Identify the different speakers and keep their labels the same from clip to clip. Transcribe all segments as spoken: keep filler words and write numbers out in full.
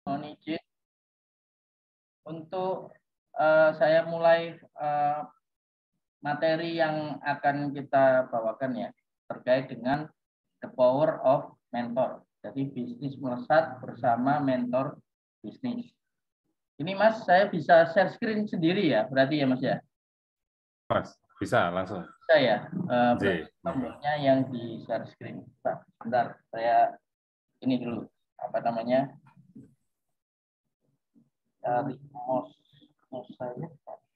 Speaker 1: Mohon izin untuk uh, saya mulai uh, materi yang akan kita bawakan ya terkait dengan the power of mentor. Jadi bisnis melesat bersama mentor bisnis. Ini Mas, saya bisa share screen sendiri ya, berarti ya Mas ya?
Speaker 2: Mas, bisa langsung.
Speaker 1: Bisa ya, uh,
Speaker 2: J.
Speaker 1: tombolnya yang di share screen. Pak, bentar, saya ini dulu, apa namanya? Cari mouse, mouse saya.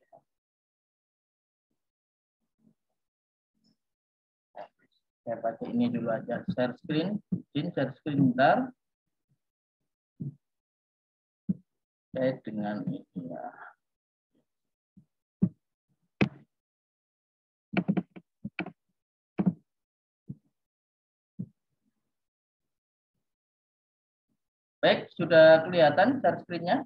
Speaker 1: Saya pakai ini dulu aja, share screen, izin share screen bentar. Saya dengan ini ya. Baik, sudah kelihatan share screen-nya?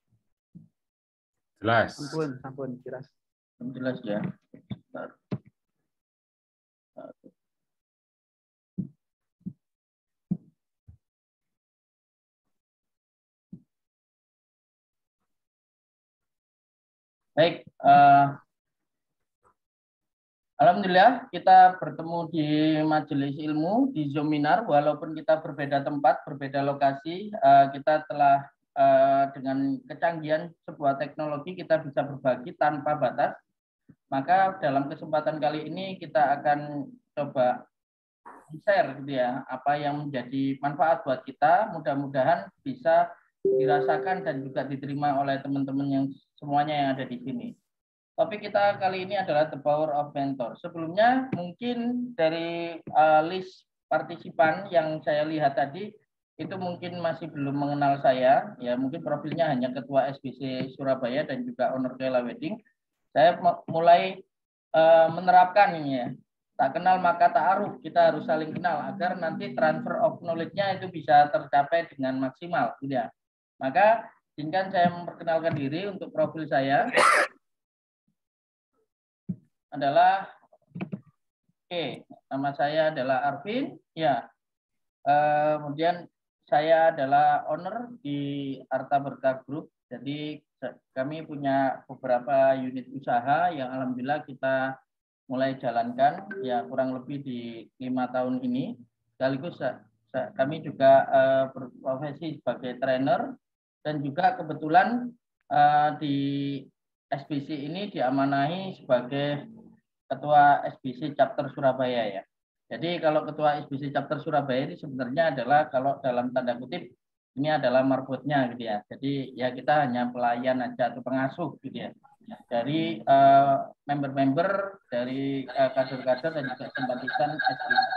Speaker 2: Jelas.
Speaker 3: Ampun, ampun, jelas.
Speaker 1: Jelas ya. Bentar. Baik, uh, alhamdulillah kita bertemu di majelis ilmu di Zoominar, walaupun kita berbeda tempat, berbeda lokasi, uh, kita telah uh, dengan kecanggihan sebuah teknologi kita bisa berbagi tanpa batas. Maka dalam kesempatan kali ini kita akan coba share gitu ya, apa yang menjadi manfaat buat kita, mudah-mudahan bisa dirasakan dan juga diterima oleh teman-teman yang semuanya yang ada di sini. Topik kita kali ini adalah the power of mentor. Sebelumnya mungkin dari uh, list partisipan yang saya lihat tadi itu mungkin masih belum mengenal saya, ya mungkin profilnya hanya ketua S B C Surabaya dan juga owner Kayla Wedding. Saya mulai uh, menerapkan ini ya. Tak kenal maka ta'aruf, kita harus saling kenal agar nanti transfer of knowledge-nya itu bisa tercapai dengan maksimal, gitu ya. Maka izinkan saya memperkenalkan diri untuk profil saya adalah oke, okay, nama saya adalah Arvin, ya. Uh, kemudian saya adalah owner di Arta Berkah Group. Jadi kami punya beberapa unit usaha yang alhamdulillah kita mulai jalankan ya kurang lebih di lima tahun ini. Sekaligus kami juga uh, berprofesi sebagai trainer dan juga kebetulan uh, di S B C ini diamanahi sebagai ketua S B C chapter Surabaya ya. Jadi kalau ketua S B C chapter Surabaya ini sebenarnya adalah kalau dalam tanda kutip ini adalah marbotnya gitu ya. Jadi ya kita hanya pelayan aja atau pengasuh gitu ya. Dari member-member, uh, dari kader-kader uh, dan juga simpatisan S B C.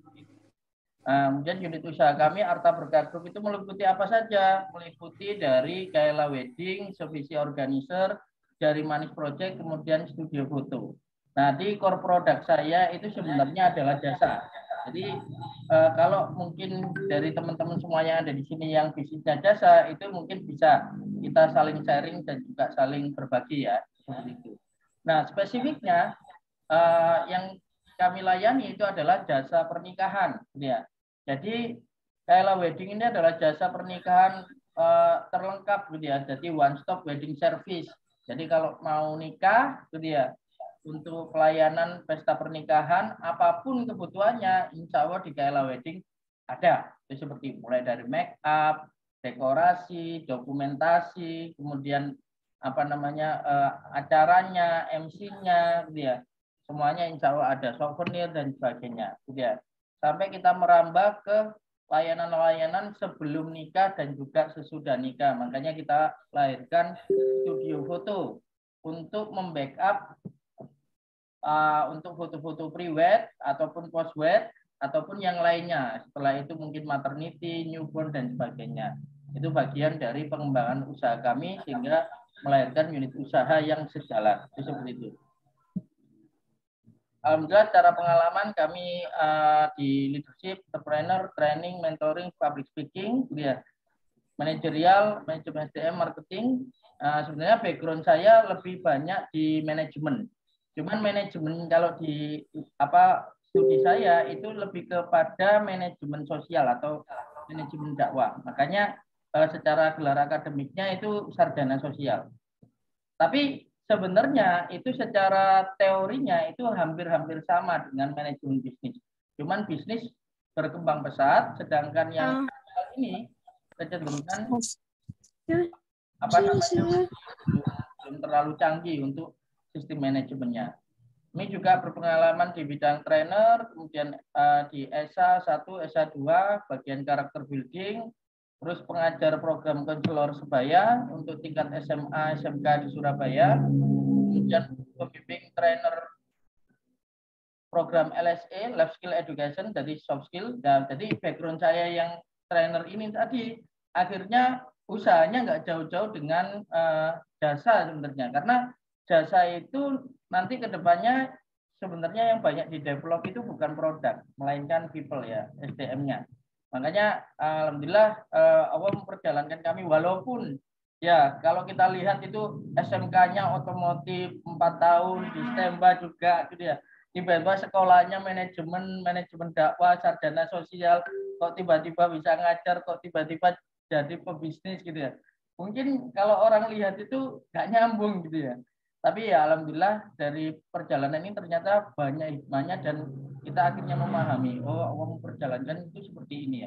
Speaker 1: Kemudian um, unit usaha kami Arta Berkah Group itu meliputi apa saja? Meliputi dari Kayla Wedding, Sevisi Organizer, dari Manis Project, kemudian studio foto. Nah, di core product saya itu sebenarnya adalah jasa. Jadi uh, kalau mungkin dari teman-teman semua yang ada di sini yang bisnisnya jasa, itu mungkin bisa kita saling sharing dan juga saling berbagi ya, seperti itu. Nah, spesifiknya uh, yang kami layani itu adalah jasa pernikahan, ya. Jadi Kayla Wedding ini adalah jasa pernikahan uh, terlengkap, gitu ya. Jadi one stop wedding service. Jadi kalau mau nikah, gitu ya, untuk pelayanan pesta pernikahan, apapun kebutuhannya, insya Allah di Kayla Wedding ada. Itu seperti mulai dari make up, dekorasi, dokumentasi, kemudian apa namanya uh, acaranya, M C-nya, gitu ya. Semuanya insya Allah ada, souvenir dan sebagainya, gitu ya. Sampai kita merambah ke layanan-layanan sebelum nikah dan juga sesudah nikah. Makanya kita lahirkan studio foto untuk membackup uh, untuk foto-foto pre-wed ataupun post-wed ataupun yang lainnya. Setelah itu mungkin maternity, newborn dan sebagainya. Itu bagian dari pengembangan usaha kami sehingga melahirkan unit usaha yang sejalan. Itu seperti itu. Alhamdulillah secara pengalaman kami uh, di leadership, entrepreneur, training, mentoring, public speaking, ya, manajerial, manajemen S D M, marketing. Uh, sebenarnya background saya lebih banyak di manajemen. Cuman manajemen kalau di apa studi saya itu lebih kepada manajemen sosial atau manajemen dakwah. Makanya uh, secara gelar akademiknya itu sarjana sosial. Tapi sebenarnya itu secara teorinya itu hampir-hampir sama dengan manajemen bisnis. Cuman bisnis berkembang pesat, sedangkan yang uh. ini kecenderungan apa namanya belum terlalu canggih untuk sistem manajemennya. Ini juga berpengalaman di bidang trainer, kemudian uh, di S A satu, S A dua, bagian karakter building, terus pengajar program konselor sebaya untuk tingkat S M A, S M K di Surabaya, kemudian pembimbing trainer program L S E, Life Skill Education, jadi soft skill. Dan jadi background saya yang trainer ini tadi, akhirnya usahanya nggak jauh-jauh dengan uh, jasa sebenarnya, karena jasa itu nanti kedepannya sebenarnya yang banyak di develop itu bukan produk, melainkan people ya, S D M-nya. Makanya alhamdulillah uh, Allah memperjalankan kami, walaupun ya kalau kita lihat itu S M K-nya otomotif empat tahun, di STEMBA juga gitu ya. Tiba-tiba sekolahnya manajemen, manajemen dakwah, sarjana sosial, kok tiba-tiba bisa ngajar, kok tiba-tiba jadi pebisnis gitu ya. Mungkin kalau orang lihat itu nggak nyambung gitu ya. Tapi ya alhamdulillah dari perjalanan ini ternyata banyak hikmahnya dan kita akhirnya memahami, oh Allah memperjalankan itu seperti ini ya.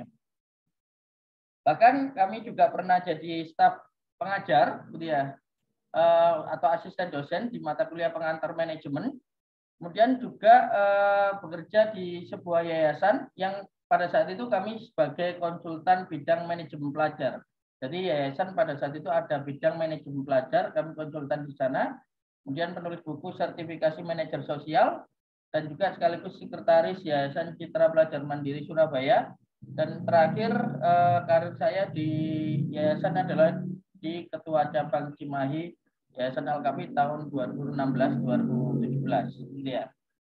Speaker 1: Bahkan kami juga pernah jadi staf pengajar gitu ya, atau asisten dosen di mata kuliah pengantar manajemen. Kemudian juga eh, bekerja di sebuah yayasan yang pada saat itu kami sebagai konsultan bidang manajemen pelajar. Jadi yayasan pada saat itu ada bidang manajemen pelajar, kami konsultan di sana. Kemudian penulis buku sertifikasi manajer sosial dan juga sekaligus sekretaris Yayasan Citra Pelajar Mandiri Surabaya. Dan terakhir eh, karir saya di yayasan adalah di Ketua Cabang Cimahi Yayasan Al-Kafi tahun dua ribu enam belas dua ribu tujuh belas. Ya.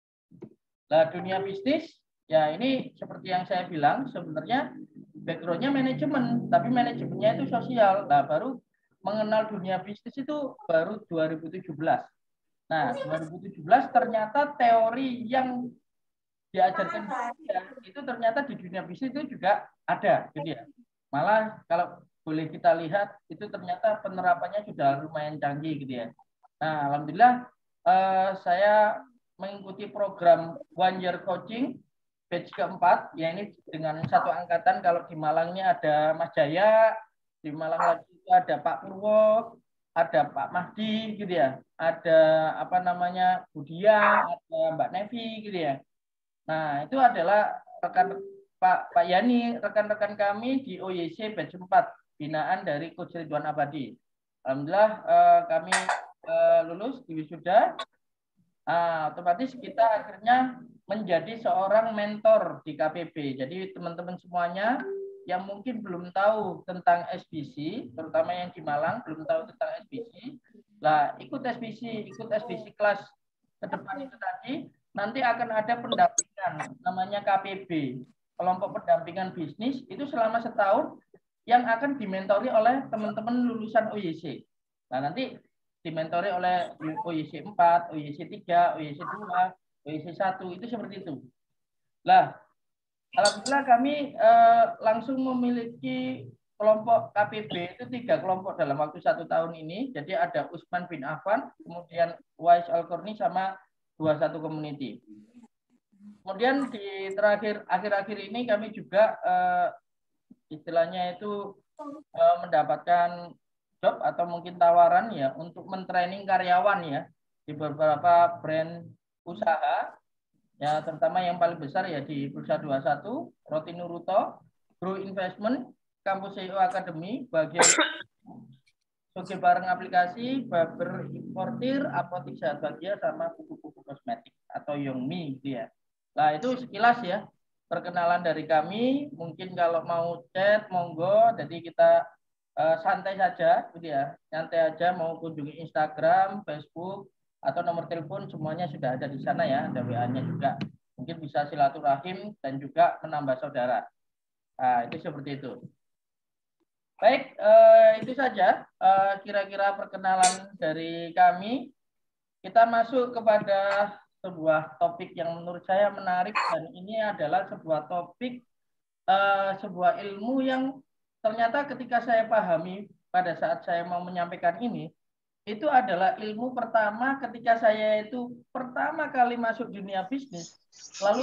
Speaker 1: Nah, dunia bisnis, ya ini seperti yang saya bilang, sebenarnya background-nya manajemen, tapi manajemennya itu sosial. Nah, baru mengenal dunia bisnis itu baru dua ribu tujuh belas. Nah, dua ribu tujuh belas ternyata teori yang diajarkan itu ternyata di dunia bisnis itu juga ada, gitu ya. Malah kalau boleh kita lihat itu ternyata penerapannya sudah lumayan canggih gitu ya. Nah, alhamdulillah eh, saya mengikuti program One Year Coaching batch keempat, ya ini dengan satu angkatan. Kalau di Malangnya ada Mas Jaya, di Malang lagi itu ada Pak Purwo, ada Pak Mahdi gitu ya, ada apa namanya Budia, ada Mbak Nevi gitu ya. Nah, itu adalah rekan Pak Pak Yani, rekan-rekan kami di O Y C batch empat, binaan dari Coach Ridwan Abadi. Alhamdulillah eh, kami eh, lulus di wisuda. Nah, otomatis kita akhirnya menjadi seorang mentor di K P B. Jadi teman-teman semuanya yang mungkin belum tahu tentang S B C, terutama yang di Malang belum tahu tentang S B C, lah ikut S B C, ikut S B C kelas ke depan itu tadi, nanti akan ada pendampingan namanya K P B, kelompok pendampingan bisnis, itu selama setahun yang akan dimentori oleh teman-teman lulusan O Y C. Nah, nanti dimentori oleh O Y C empat, O Y C tiga, O Y C dua, O Y C satu, itu seperti itu. Lah, alhamdulillah kami eh, langsung memiliki kelompok K P B itu tiga kelompok dalam waktu satu tahun ini. Jadi ada Usman bin Affan, kemudian Wais Al-Qurni sama dua puluh satu Community. Kemudian di terakhir akhir-akhir ini kami juga eh, istilahnya itu eh, mendapatkan job atau mungkin tawaran ya untuk mentraining karyawan ya di beberapa brand usaha ya, terutama yang paling besar ya di Bursa dua puluh satu, Roti Nuruto, Grow Investment, Kampus C E O Academy, bagian Soge Bareng Aplikasi, Baber Importir, Apotik Sehat Bahagia, sama buku-buku kosmetik atau Yongmi gitu ya. Nah, itu sekilas ya perkenalan dari kami. Mungkin kalau mau chat monggo, jadi kita uh, santai saja gitu ya. Santai aja, mau kunjungi Instagram, Facebook atau nomor telepon semuanya sudah ada di sana ya, ada W A-nya juga. Mungkin bisa silaturahim dan juga menambah saudara. Nah, itu seperti itu. Baik, uh, itu saja kira-kira uh, perkenalan dari kami. Kita masuk kepada sebuah topik yang menurut saya menarik, dan ini adalah sebuah topik uh, sebuah ilmu yang ternyata ketika saya pahami pada saat saya mau menyampaikan ini, itu adalah ilmu pertama ketika saya itu pertama kali masuk dunia bisnis. Lalu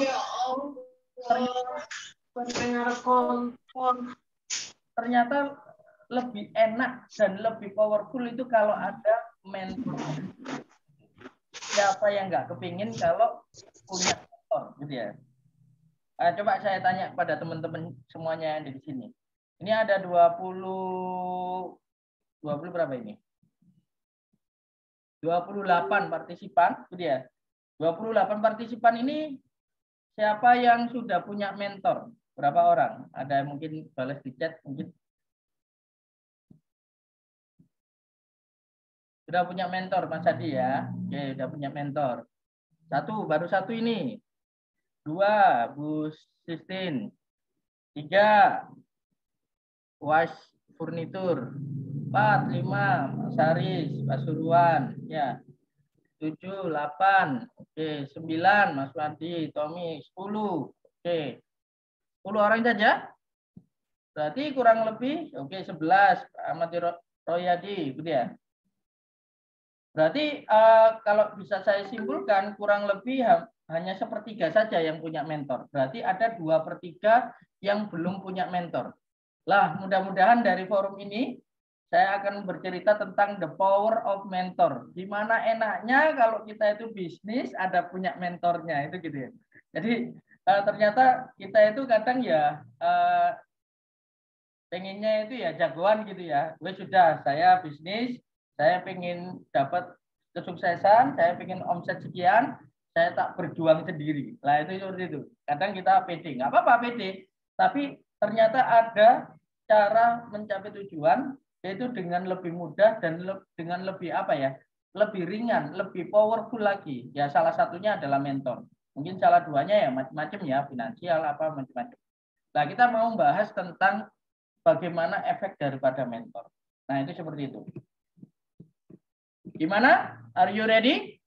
Speaker 1: ternyata, ternyata lebih enak dan lebih powerful itu kalau ada mentor. Siapa yang nggak kepingin kalau punya mentor, gitu ya. Nah, coba saya tanya kepada teman-teman semuanya yang di sini. Ini ada dua puluh, dua puluh berapa ini? dua puluh delapan partisipan, gitu ya. dua puluh delapan partisipan ini siapa yang sudah punya mentor? Berapa orang? Ada mungkin balas di chat mungkin. Sudah punya mentor Mas Adi ya? Oke, sudah punya mentor. Satu, baru satu ini. Dua, Bu Sistin. Tiga, Was Furnitur. Empat, lima, Mas Haris, Pasuruan. Ya. Tujuh, delapan. Oke, sembilan, Mas Wadi, Tommy. Sepuluh. Oke. Sepuluh orang saja. Berarti kurang lebih, oke, sebelas. Ahmad Royadi, gitu ya. Berarti uh, kalau bisa saya simpulkan, kurang lebih hanya sepertiga saja yang punya mentor. Berarti ada dua per tiga yang belum punya mentor. Lah, mudah-mudahan dari forum ini saya akan bercerita tentang the power of mentor. Gimana enaknya kalau kita itu bisnis ada punya mentornya, itu gitu ya. Jadi uh, ternyata kita itu kadang ya uh, pengennya itu ya jagoan gitu ya. Gue sudah, saya bisnis, saya pengen dapat kesuksesan, saya pengen omset sekian, saya tak berjuang sendiri. Lah itu seperti itu. Kadang kita pede, nggak apa-apa pede, tapi ternyata ada cara mencapai tujuan yaitu dengan lebih mudah dan le dengan lebih apa ya, lebih ringan, lebih powerful lagi. Ya salah satunya adalah mentor. Mungkin salah duanya ya macam-macam ya, finansial apa macam-macam. Nah kita mau bahas tentang bagaimana efek daripada mentor. Nah itu seperti itu. Gimana? Are you ready?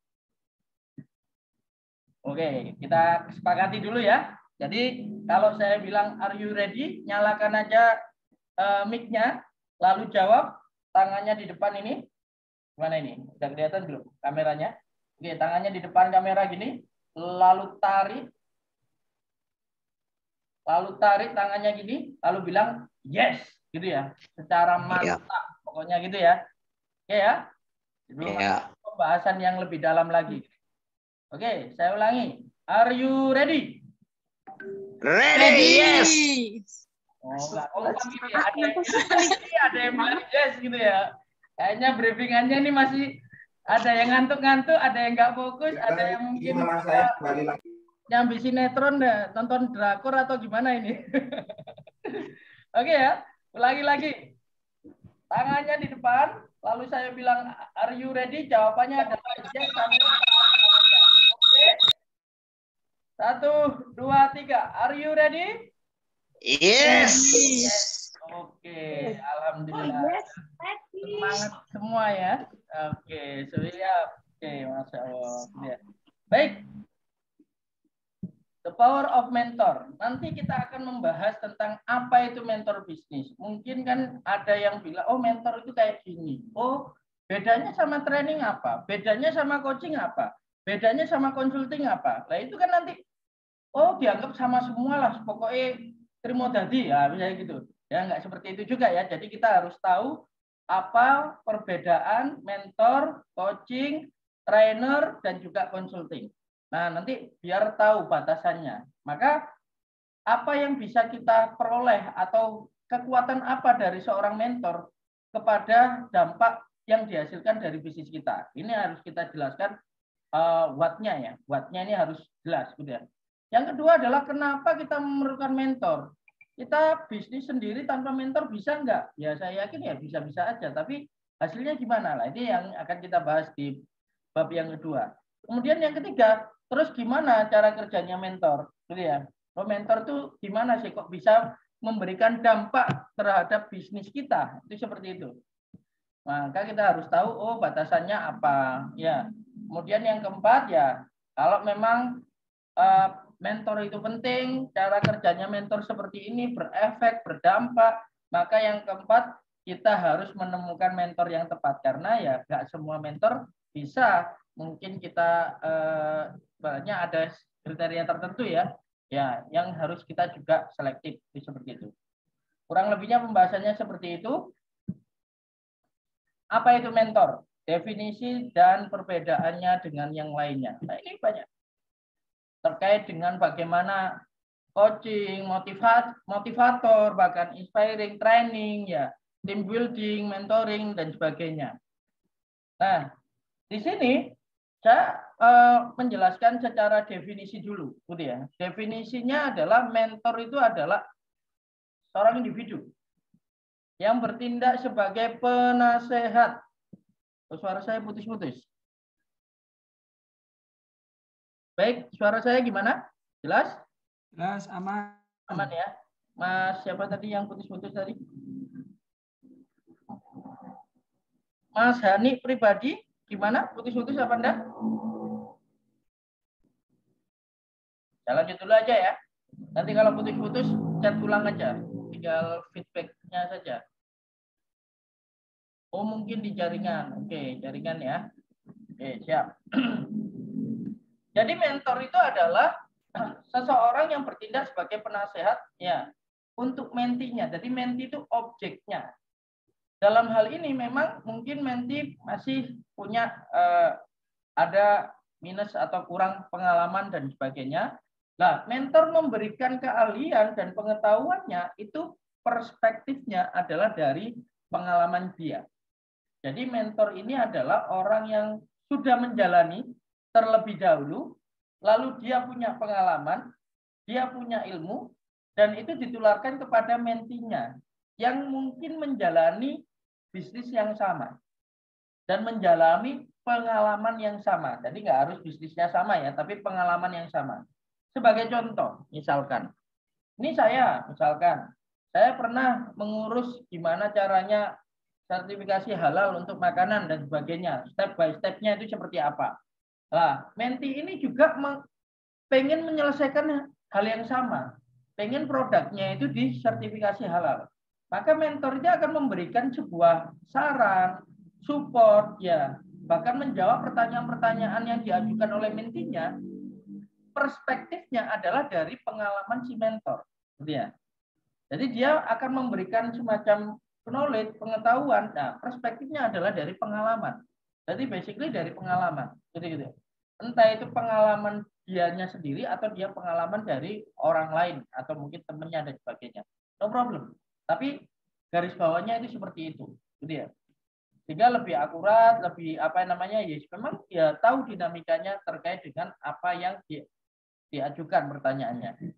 Speaker 1: Oke, kita sepakati dulu ya. Jadi kalau saya bilang are you ready, nyalakan aja uh, mic-nya, lalu jawab tangannya di depan ini. Gimana ini? Udah kelihatan belum kameranya? Oke, tangannya di depan kamera gini, lalu tarik. Lalu tarik tangannya gini, lalu bilang yes, gitu ya. Secara mantap, ya. Pokoknya gitu ya. Oke ya. Sebelum ya. Pembahasan yang lebih dalam lagi. Oke, saya ulangi. Are you ready?
Speaker 3: Ready, ready. Yes.
Speaker 1: Oh, enggak kompak gitu ya. Ada yang bilang ada yang bilang yes gitu ya. Kayaknya briefingannya ini masih ada yang ngantuk-ngantuk, ada yang nggak fokus, ya, ada yang mungkin
Speaker 3: gimana saya kembali lagi.
Speaker 1: Nyambi sinetron deh, nonton drakor atau gimana ini? Oke ya, ulangi lagi. Tangannya di depan, lalu saya bilang, are you ready? Jawabannya adalah yes sambil tangannya. Oke. Satu, dua, tiga. Are you ready?
Speaker 3: Yes.
Speaker 1: Yes. Oke, alhamdulillah. Semangat semua ya. Oke, siap. Oke, masya Allah. Ya. Baik. The power of mentor. Nanti kita akan membahas tentang apa itu mentor bisnis. Mungkin kan ada yang bilang, oh mentor itu kayak gini. Oh, bedanya sama training apa? Bedanya sama coaching apa? Bedanya sama consulting apa? Nah itu kan nanti, oh dianggap sama semua lah. Pokoknya terima dadi ya, misalnya gitu. Ya nggak seperti itu juga ya. Jadi kita harus tahu apa perbedaan mentor, coaching, trainer, dan juga consulting. Nah, nanti biar tahu batasannya. Maka apa yang bisa kita peroleh atau kekuatan apa dari seorang mentor kepada dampak yang dihasilkan dari bisnis kita. Ini harus kita jelaskan uh, what-nya ya. What-nya ini harus jelas. Gitu ya. Yang kedua adalah kenapa kita memerlukan mentor. Kita bisnis sendiri tanpa mentor bisa enggak? Ya saya yakin ya bisa-bisa aja. Tapi hasilnya gimana? Lah ini yang akan kita bahas di bab yang kedua. Kemudian yang ketiga, terus gimana cara kerjanya mentor? Gitu ya. Oh, mentor tuh gimana sih kok bisa memberikan dampak terhadap bisnis kita? Itu seperti itu. Maka kita harus tahu oh batasannya apa. Ya. Kemudian yang keempat ya, kalau memang uh, mentor itu penting, cara kerjanya mentor seperti ini berefek, berdampak, Maka yang keempat, kita harus menemukan mentor yang tepat. Karena ya nggak semua mentor bisa. Mungkin kita eh, banyak ada kriteria tertentu ya, ya yang harus kita juga selektif seperti itu. Kurang lebihnya pembahasannya seperti itu. Apa itu mentor? Definisi dan perbedaannya dengan yang lainnya. Nah, ini banyak. Terkait dengan bagaimana coaching, motivat, motivator, bahkan inspiring, training, ya, team building, mentoring, dan sebagainya. Nah, di sini saya uh, menjelaskan secara definisi dulu, gitu ya. Definisinya adalah mentor itu adalah seorang individu yang bertindak sebagai penasehat. Oh, suara saya putus-putus. Baik, suara saya gimana? Jelas?
Speaker 4: Jelas, aman.
Speaker 1: Aman ya. Mas, siapa tadi yang putus-putus tadi? Mas Hani pribadi, gimana? Putus-putus apa enggak? Saya lanjut dulu aja ya. Nanti kalau putus-putus, chat ulang aja. Tinggal feedback-nya saja. Oh, mungkin di jaringan. Oke, jaringan ya. Oke, siap. Jadi mentor itu adalah seseorang yang bertindak sebagai penasehat ya untuk mentinya. Jadi menti itu objeknya. Dalam hal ini memang mungkin menti masih punya eh, ada minus atau kurang pengalaman dan sebagainya. Nah, mentor memberikan keahlian dan pengetahuannya itu perspektifnya adalah dari pengalaman dia. Jadi mentor ini adalah orang yang sudah menjalani terlebih dahulu, lalu dia punya pengalaman, dia punya ilmu, dan itu ditularkan kepada mentinya yang mungkin menjalani bisnis yang sama dan menjalani pengalaman yang sama. Jadi nggak harus bisnisnya sama ya, tapi pengalaman yang sama. Sebagai contoh, misalkan, ini saya, misalkan, saya pernah mengurus gimana caranya sertifikasi halal untuk makanan dan sebagainya. Step by step-nya itu seperti apa. Nah, menti ini juga pengen menyelesaikan hal yang sama. Pengen produknya itu disertifikasi halal. Maka mentornya akan memberikan sebuah saran, support, ya, bahkan menjawab pertanyaan-pertanyaan yang diajukan oleh mentinya. Perspektifnya adalah dari pengalaman si mentor. Ya. Jadi dia akan memberikan semacam knowledge, pengetahuan. Nah, perspektifnya adalah dari pengalaman. Jadi basically dari pengalaman. Gitu gitu. Entah itu pengalaman dianya sendiri atau dia pengalaman dari orang lain atau mungkin temannya dan sebagainya. No problem. Tapi garis bawahnya itu seperti itu. Gitu ya. Sehingga lebih akurat, lebih apa namanya ya memang ya tahu dinamikanya terkait dengan apa yang di, diajukan pertanyaannya.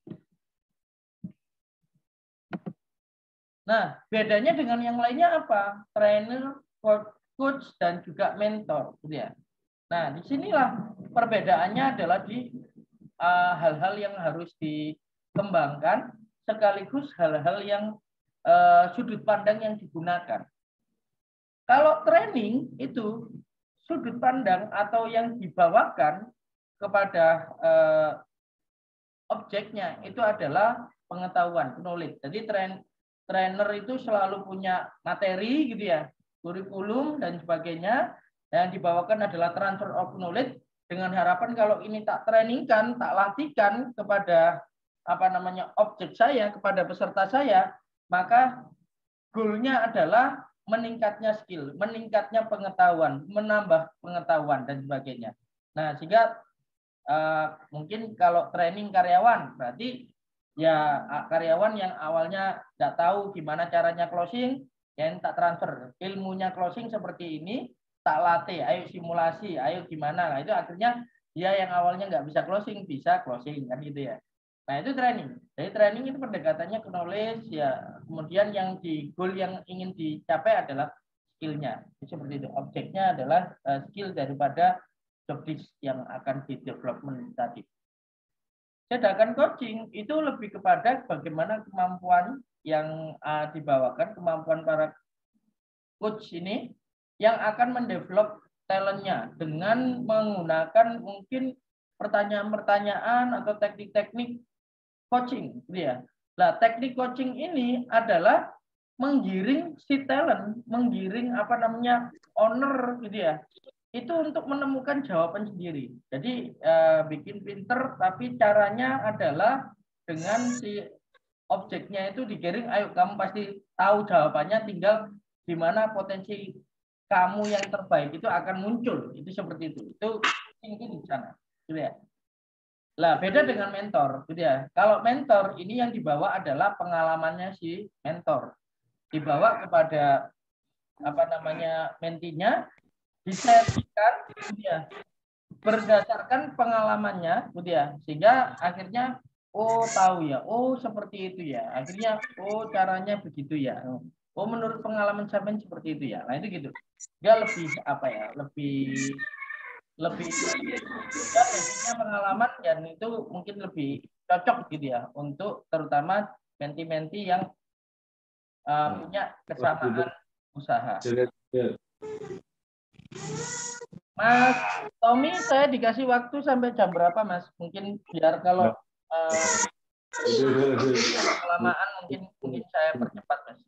Speaker 1: Nah, bedanya dengan yang lainnya apa? Trainer, coach, dan juga mentor, gitu ya. Nah, disinilah perbedaannya adalah di hal-hal uh, yang harus dikembangkan, sekaligus hal-hal yang uh, sudut pandang yang digunakan. Kalau training itu sudut pandang atau yang dibawakan kepada uh, objeknya itu adalah pengetahuan, knowledge. Jadi train trainer itu selalu punya materi gitu ya, kurikulum dan sebagainya, dan dibawakan adalah transfer of knowledge dengan harapan kalau ini tak trainingkan, tak latihkan kepada apa namanya objek saya, kepada peserta saya, maka goalnya adalah meningkatnya skill, meningkatnya pengetahuan, menambah pengetahuan dan sebagainya. Nah, sehingga uh, mungkin kalau training karyawan berarti ya karyawan yang awalnya tidak tahu gimana caranya closing, yang tak transfer ilmunya closing seperti ini, tak latih, ayo simulasi, ayo gimana, nah itu akhirnya dia yang awalnya nggak bisa closing bisa closing kan gitu ya. Nah itu training. Jadi training itu pendekatannya ke knowledge ya, kemudian yang di goal yang ingin dicapai adalah skillnya. Seperti itu. Objeknya adalah uh, skill daripada job disk yang akan di development tadi. Sedangkan coaching itu lebih kepada bagaimana kemampuan yang uh, dibawakan, kemampuan para coach ini yang akan mendevelop talentnya dengan menggunakan mungkin pertanyaan-pertanyaan atau teknik-teknik coaching, gitu ya. Nah, teknik coaching ini adalah menggiring si talent, menggiring apa namanya owner gitu ya. Itu untuk menemukan jawaban sendiri. Jadi eh, bikin pinter, tapi caranya adalah dengan si objeknya itu digiring, ayo kamu pasti tahu jawabannya, tinggal di mana potensi kamu yang terbaik itu akan muncul. Itu seperti itu. Itu mungkin di sana, gitu ya. Lah beda dengan mentor, gitu ya. Kalau mentor ini yang dibawa adalah pengalamannya si mentor, dibawa kepada apa namanya mentinya, disertikan, gitu ya, berdasarkan pengalamannya, gitu ya, sehingga akhirnya oh tahu ya, oh seperti itu ya, akhirnya oh caranya begitu ya, oh menurut pengalaman sampean seperti itu ya. Nah itu gitu, dia lebih apa ya, lebih lebih ya basicnya pengalaman, dan itu mungkin lebih cocok gitu ya untuk terutama menti-menti yang uh, punya kesamaan usaha. Mas Tommy, saya dikasih waktu sampai jam berapa, Mas? Mungkin biar kalau uh, kelamaan mungkin mungkin saya percepat, Mas.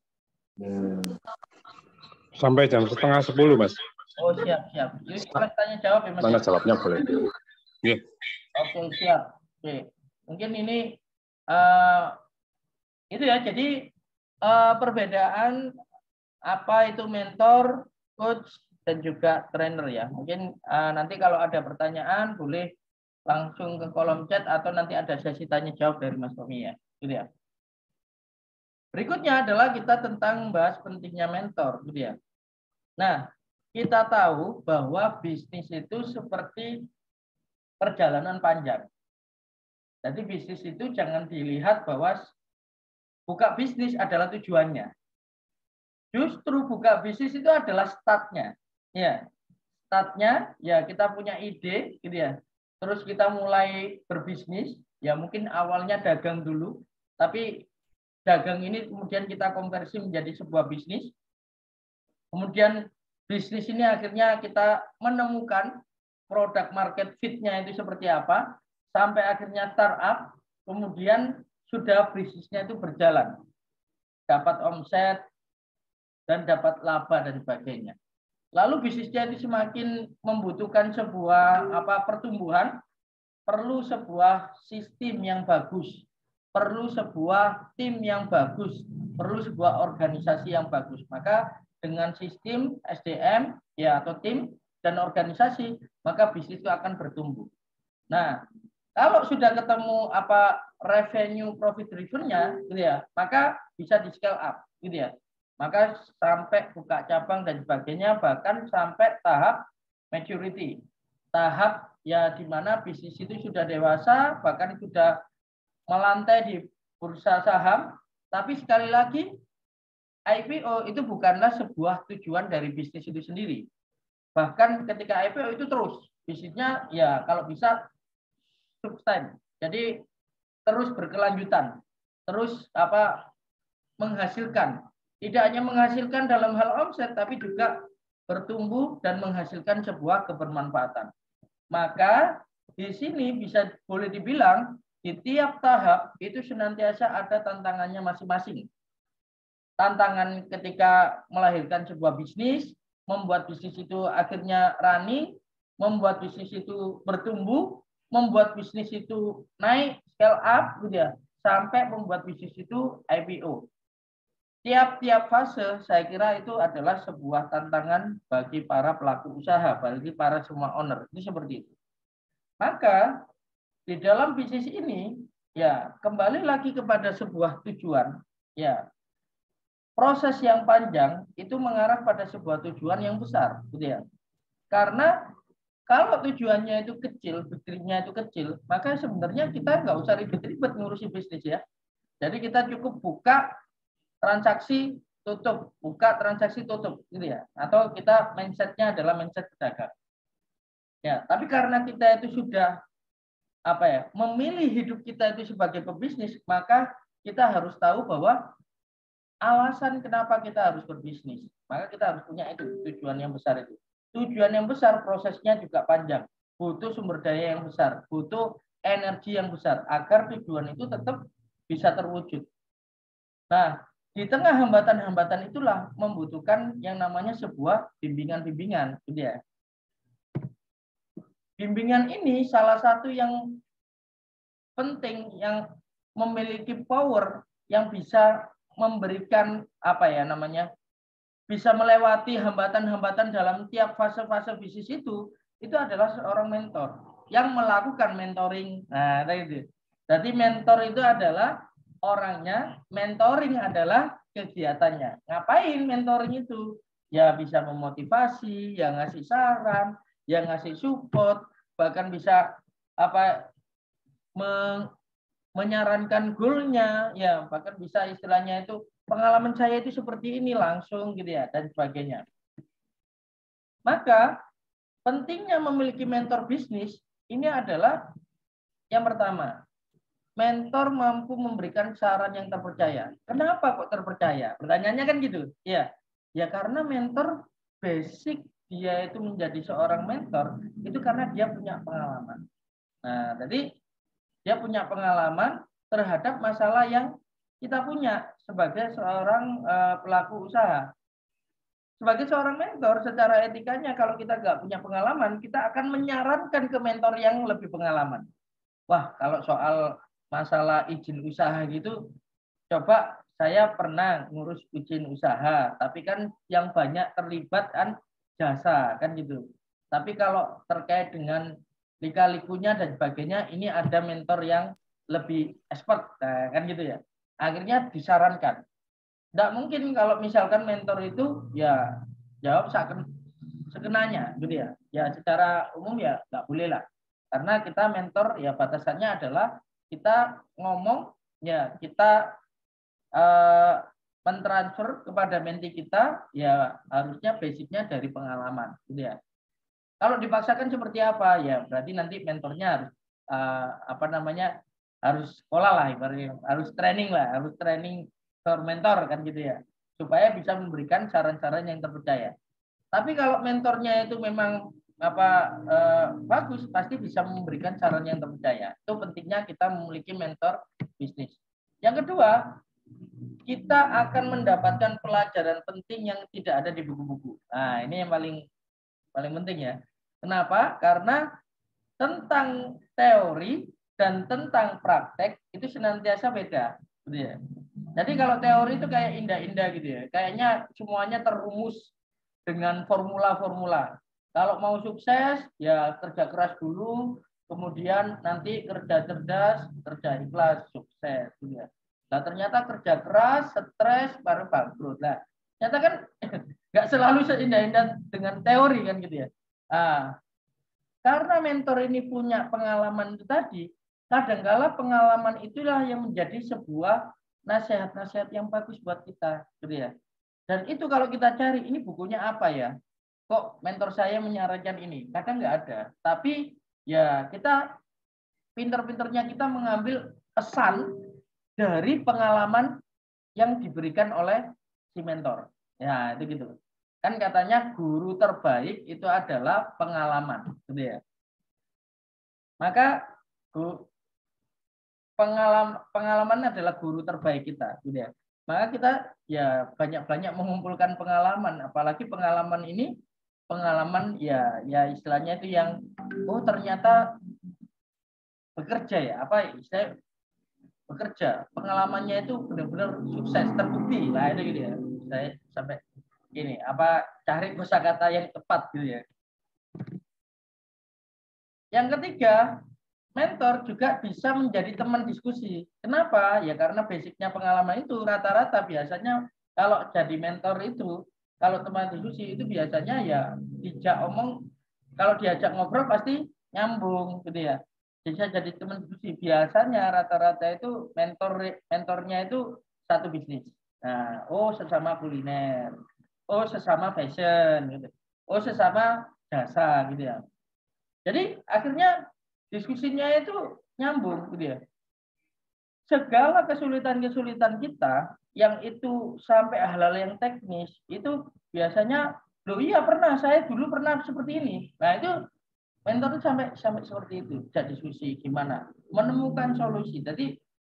Speaker 2: Sampai jam setengah sepuluh, Mas.
Speaker 1: Oh siap siap. Jadi boleh tanya jawab ya, Mas.
Speaker 2: Tanya jawabnya boleh. Yeah.
Speaker 1: Oke siap. Oke. Mungkin ini uh, itu ya. Jadi uh, perbedaan apa itu mentor, coach, dan juga trainer ya. Mungkin uh, nanti kalau ada pertanyaan boleh langsung ke kolom chat atau nanti ada sesi tanya jawab dari Mas Tommy ya. Gitu ya. Berikutnya adalah kita tentang bahas pentingnya mentor, gitu ya. Nah, kita tahu bahwa bisnis itu seperti perjalanan panjang. Jadi bisnis itu jangan dilihat bahwa buka bisnis adalah tujuannya. Justru buka bisnis itu adalah startnya. Ya, startnya ya kita punya ide, gitu ya. Terus kita mulai berbisnis, ya mungkin awalnya dagang dulu, tapi dagang ini kemudian kita konversi menjadi sebuah bisnis. Kemudian bisnis ini akhirnya kita menemukan produk market fit-nya itu seperti apa, sampai akhirnya startup, kemudian sudah bisnisnya itu berjalan, dapat omset dan dapat laba dan sebagainya. Lalu bisnisnya itu semakin membutuhkan sebuah apa pertumbuhan, perlu sebuah sistem yang bagus, perlu sebuah tim yang bagus, perlu sebuah organisasi yang bagus. Maka dengan sistem S D M ya atau tim dan organisasi, maka bisnis itu akan bertumbuh. Nah, kalau sudah ketemu apa revenue profit driven-nya, gitu ya, maka bisa di scale up, gitu ya. Maka sampai buka cabang dan sebagainya, bahkan sampai tahap maturity, tahap ya di mana bisnis itu sudah dewasa, bahkan sudah melantai di bursa saham. Tapi sekali lagi, I P O itu bukanlah sebuah tujuan dari bisnis itu sendiri. Bahkan ketika I P O itu terus bisnisnya ya kalau bisa sustain. Jadi terus berkelanjutan, terus apa menghasilkan. Tidak hanya menghasilkan dalam hal omset, tapi juga bertumbuh dan menghasilkan sebuah kebermanfaatan. Maka di sini bisa boleh dibilang di tiap tahap itu senantiasa ada tantangannya masing-masing. Tantangan ketika melahirkan sebuah bisnis, membuat bisnis itu akhirnya running, membuat bisnis itu bertumbuh, membuat bisnis itu naik, scale up, gitu ya, sampai membuat bisnis itu I P O. Tiap-tiap fase saya kira itu adalah sebuah tantangan bagi para pelaku usaha, bagi para semua owner. Ini seperti itu. Maka di dalam bisnis ini ya kembali lagi kepada sebuah tujuan, ya. Proses yang panjang itu mengarah pada sebuah tujuan yang besar, gitu ya. Karena kalau tujuannya itu kecil, bisnisnya itu kecil, maka sebenarnya kita nggak usah ribet-ribet ngurusi bisnis ya. Jadi kita cukup buka transaksi tutup, buka transaksi tutup, gitu ya. Atau kita mindsetnya adalah mindset pedagang. Ya, tapi karena kita itu sudah apa ya, memilih hidup kita itu sebagai pebisnis, maka kita harus tahu bahwa alasan kenapa kita harus berbisnis. Maka kita harus punya itu tujuan yang besar itu. Tujuan yang besar prosesnya juga panjang. Butuh sumber daya yang besar, butuh energi yang besar agar tujuan itu tetap bisa terwujud. Nah, di tengah hambatan-hambatan itulah membutuhkan yang namanya sebuah bimbingan-bimbingan, gitu ya. Bimbingan ini salah satu yang penting, yang memiliki power, yang bisa memberikan apa ya namanya, bisa melewati hambatan-hambatan dalam tiap fase-fase bisnis itu, itu adalah seorang mentor yang melakukan mentoring. Nah, itu. Jadi mentor itu adalah orangnya, mentoring adalah kegiatannya. Ngapain mentoring itu? Ya bisa memotivasi, ya ngasih saran, ya ngasih support, bahkan bisa apa me, menyarankan goalnya, ya bahkan bisa istilahnya itu pengalaman saya itu seperti ini langsung gitu ya, dan sebagainya. Maka pentingnya memiliki mentor bisnis ini adalah yang pertama, mentor mampu memberikan saran yang terpercaya. Kenapa kok terpercaya? Pertanyaannya kan gitu. Ya, ya karena mentor basic dia itu menjadi seorang mentor itu karena dia punya pengalaman. Nah, jadi dia punya pengalaman terhadap masalah yang kita punya sebagai seorang uh, pelaku usaha. Sebagai seorang mentor, secara etikanya kalau kita nggak punya pengalaman, kita akan menyarankan ke mentor yang lebih pengalaman. Wah, kalau soal masalah izin usaha gitu, coba saya pernah ngurus izin usaha, tapi kan yang banyak terlibat kan jasa, kan gitu. Tapi kalau terkait dengan lika-likunya dan sebagainya, ini ada mentor yang lebih expert, nah, kan gitu ya. Akhirnya disarankan. Tidak mungkin kalau misalkan mentor itu ya jawab sekenanya, gitu ya. Ya secara umum ya nggak boleh lah. Karena kita mentor ya batasannya adalah kita ngomong ya kita eh, mentransfer kepada menti kita ya harusnya basicnya dari pengalaman, gitu ya. Kalau dipaksakan seperti apa ya berarti nanti mentornya harus eh, apa namanya harus sekolah lah, harus training lah, harus training mentor kan gitu ya, supaya bisa memberikan saran-saran yang terpercaya. Tapi kalau mentornya itu memang apa eh, bagus, pasti bisa memberikan saran yang terpercaya. Itu pentingnya kita memiliki mentor bisnis. Yang kedua, kita akan mendapatkan pelajaran penting yang tidak ada di buku-buku. Nah, ini yang paling paling penting ya. Kenapa? Karena tentang teori dan tentang praktek itu senantiasa beda, gitu ya. Jadi kalau teori itu kayak indah-indah gitu ya, kayaknya semuanya terumus dengan formula-formula. Kalau mau sukses, ya kerja keras dulu, kemudian nanti kerja cerdas, kerja ikhlas, sukses. Gitu ya. Nah ternyata kerja keras, stres, baru bangkrut. Nah, ternyata kan nggak selalu seindah-indah dengan teori kan gitu ya. Nah, karena mentor ini punya pengalaman itu tadi, kadangkala pengalaman itulah yang menjadi sebuah nasihat-nasihat yang bagus buat kita, gitu ya. Dan itu kalau kita cari, ini bukunya apa ya? Kok mentor saya menyarankan ini? Kadang nggak ada. Tapi ya kita pinter-pinternya kita mengambil pesan dari pengalaman yang diberikan oleh si mentor. Ya itu gitu. Kan katanya guru terbaik itu adalah pengalaman, gitu ya. Maka pengalaman pengalaman adalah guru terbaik kita, gitu ya. Maka kita ya banyak-banyak mengumpulkan pengalaman, apalagi pengalaman ini pengalaman ya ya istilahnya itu yang oh ternyata bekerja ya, apa istilah bekerja, pengalamannya itu benar-benar sukses, terbukti. Nah, itu gitu ya. Saya sampai ini apa cari kosakata yang tepat gitu ya. Yang ketiga, mentor juga bisa menjadi teman diskusi. Kenapa? Ya karena basicnya pengalaman itu rata-rata biasanya kalau jadi mentor itu, kalau teman diskusi itu biasanya ya dijak omong, kalau diajak ngobrol pasti nyambung gitu ya. Bisa jadi teman diskusi. Biasanya rata-rata itu mentor mentornya itu satu bisnis. Nah, oh sesama kuliner, oh sesama fashion gitu. Oh sesama jasa gitu ya. Jadi akhirnya diskusinya itu nyambung gitu ya. Segala kesulitan-kesulitan kita yang itu sampai hal-hal yang teknis itu biasanya loh iya pernah saya dulu pernah seperti ini. Nah itu mentor itu sampai sampai seperti itu, bisa diskusi gimana menemukan solusi. Jadi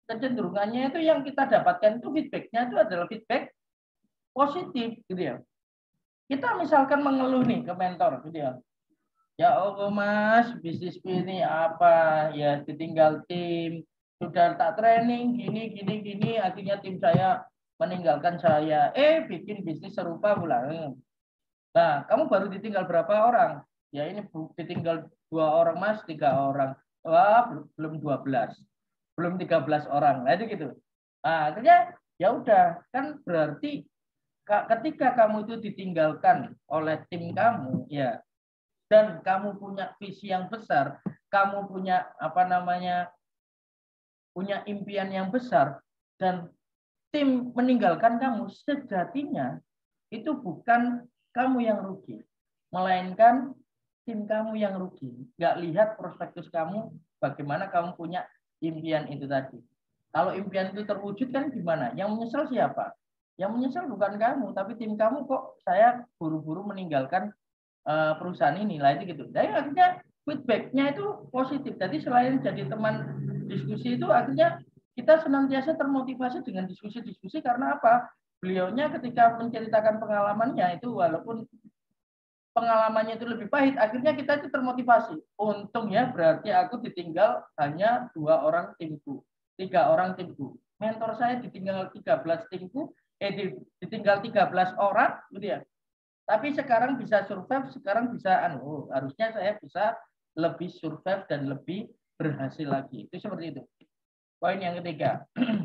Speaker 1: kecenderungannya itu yang kita dapatkan itu feedbacknya itu adalah feedback positif gitu ya. Kita misalkan mengeluh nih ke mentor gitu ya. Ya Allah Mas, bisnis ini apa? Ya ditinggal tim, sudah tak training gini gini gini, akhirnya tim saya meninggalkan saya. Eh bikin bisnis serupa pulang. Nah, kamu baru ditinggal berapa orang? Ya ini ditinggal dua orang Mas, tiga orang. Wah, belum dua belas. Belum tiga belas orang. Nah, itu gitu. Nah, akhirnya ya udah, kan berarti ketika kamu itu ditinggalkan oleh tim kamu, ya, dan kamu punya visi yang besar, kamu punya apa namanya, punya impian yang besar, dan tim meninggalkan kamu, sejatinya itu bukan kamu yang rugi, melainkan tim kamu yang rugi. Nggak lihat prospektus kamu, bagaimana kamu punya impian itu tadi. Kalau impian itu terwujud kan gimana? Yang menyesal siapa? Yang menyesal bukan kamu, tapi tim kamu kok saya buru-buru meninggalkan uh, perusahaan ini lah itu gitu. Jadi akhirnya feedbacknya itu positif. Jadi selain jadi teman diskusi itu akhirnya kita senantiasa termotivasi dengan diskusi-diskusi karena apa? Beliaunya ketika menceritakan pengalamannya itu walaupun pengalamannya itu lebih pahit, akhirnya kita itu termotivasi. Untung ya berarti aku ditinggal hanya dua orang timku, tiga orang timku. Mentor saya ditinggal tiga belas timku, eh ditinggal tiga belas orang, gitu ya. Tapi sekarang bisa survive, sekarang bisa anu, oh, harusnya saya bisa lebih survive dan lebih berhasil lagi. Itu seperti itu. Poin yang ketiga.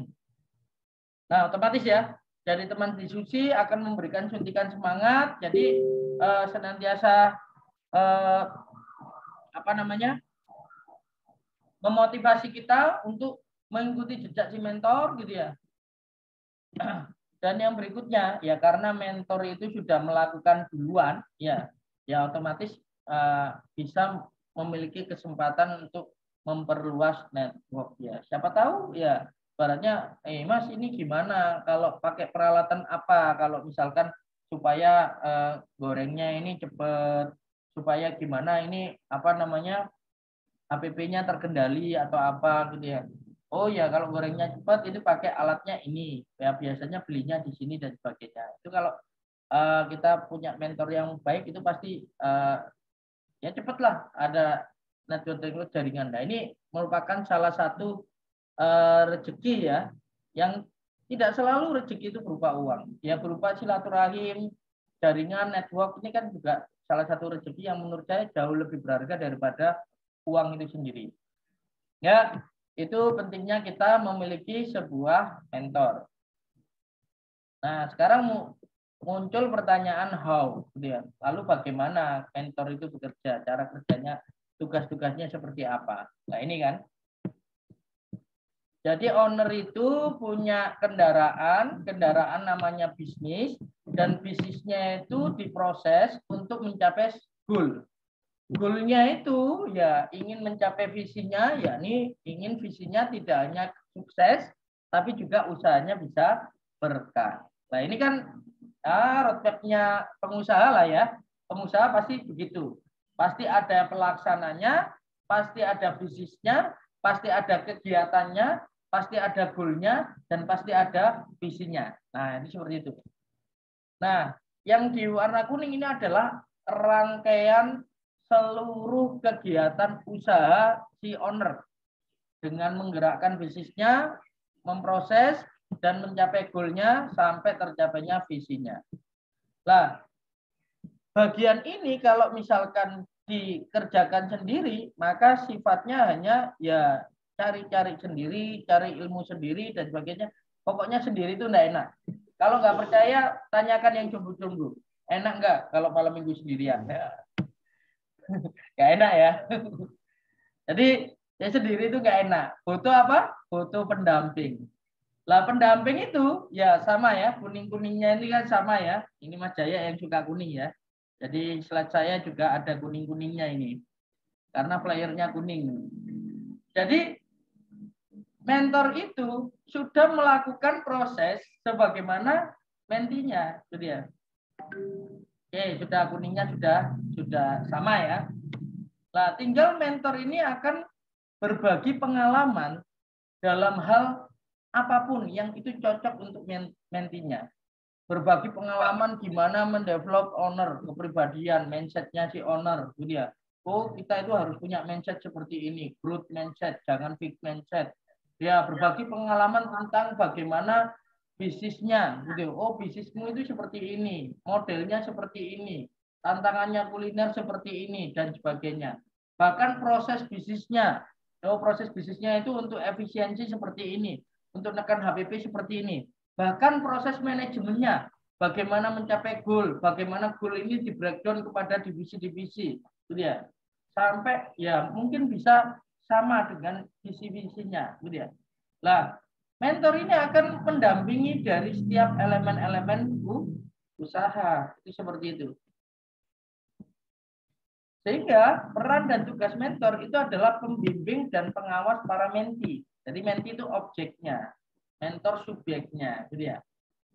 Speaker 1: Nah, otomatis ya, jadi teman diskusi akan memberikan suntikan semangat. Jadi eh, senantiasa eh, apa namanya, memotivasi kita untuk mengikuti jejak si mentor, gitu ya. Dan yang berikutnya, ya karena mentor itu sudah melakukan duluan, ya, ya otomatis uh, bisa memiliki kesempatan untuk memperluas network ya. Siapa tahu ya, ibaratnya, eh Mas ini gimana kalau pakai peralatan apa? Kalau misalkan supaya uh, gorengnya ini cepat, supaya gimana ini apa namanya H P P-nya terkendali atau apa gitu ya. Oh ya, kalau gorengnya cepat itu pakai alatnya ini. Ya biasanya belinya di sini dan sebagainya. Itu kalau uh, kita punya mentor yang baik itu pasti uh, ya cepatlah ada network jaringan. Nah, ini merupakan salah satu uh, rezeki ya, yang tidak selalu rezeki itu berupa uang. Ya berupa silaturahim, jaringan, network ini kan juga salah satu rezeki yang menurut saya jauh lebih berharga daripada uang itu sendiri. Ya, itu pentingnya kita memiliki sebuah mentor. Nah, sekarang muncul pertanyaan how, gitu ya. Lalu bagaimana mentor itu bekerja, cara kerjanya, tugas-tugasnya seperti apa? Nah, ini kan. Jadi owner itu punya kendaraan, kendaraan namanya bisnis, dan bisnisnya itu diproses untuk mencapai goal. Goalnya itu ya ingin mencapai visinya, yakni ingin visinya tidak hanya sukses, tapi juga usahanya bisa berkah. Nah ini kan ah, roadmap-nya pengusaha lah ya. Pengusaha pasti begitu. Pasti ada pelaksananya, pasti ada bisnisnya, pasti ada kegiatannya, pasti ada goalnya, dan pasti ada visinya. Nah ini seperti itu. Nah yang di warna kuning ini adalah rangkaian seluruh kegiatan usaha si owner dengan menggerakkan bisnisnya, memproses dan mencapai goalnya sampai tercapainya visinya. Nah, bagian ini kalau misalkan dikerjakan sendiri, maka sifatnya hanya ya cari-cari sendiri, cari ilmu sendiri dan sebagainya. Pokoknya sendiri itu enggak enak. Kalau nggak percaya, tanyakan yang jomblo-jomblo. Enak nggak kalau malam minggu sendirian? Ya. Gak enak ya. Jadi ya sendiri itu gak enak. Butuh apa? Butuh pendamping. Lah pendamping itu ya sama ya, kuning-kuningnya ini kan sama ya. Ini Mas Jaya yang suka kuning ya. Jadi slide saya juga ada kuning-kuningnya ini. Karena flyernya kuning. Jadi mentor itu sudah melakukan proses sebagaimana mentinya, gitu ya. Oke, sudah kuningnya sudah sudah sama ya. Nah, tinggal mentor ini akan berbagi pengalaman dalam hal apapun yang itu cocok untuk mentinya. Berbagi pengalaman gimana mendevelop owner, kepribadian, mindsetnya si owner, gitu ya. Oh, kita itu harus punya mindset seperti ini, growth mindset, jangan fixed mindset. Ya, berbagi pengalaman tentang bagaimana bisnisnya, gitu. Oh, bisnismu itu seperti ini, modelnya seperti ini, tantangannya kuliner seperti ini, dan sebagainya. Bahkan proses bisnisnya, oh, proses bisnisnya itu untuk efisiensi seperti ini, untuk menekan H P P seperti ini. Bahkan proses manajemennya, bagaimana mencapai goal, bagaimana goal ini di breakdown kepada divisi-divisi, gitu ya. Sampai ya mungkin bisa sama dengan visi-visinya, gitu ya. Nah, mentor ini akan mendampingi dari setiap elemen-elemen usaha, itu seperti itu. Sehingga peran dan tugas mentor itu adalah pembimbing dan pengawas para menti. Jadi menti itu objeknya, mentor subjeknya, gitu ya.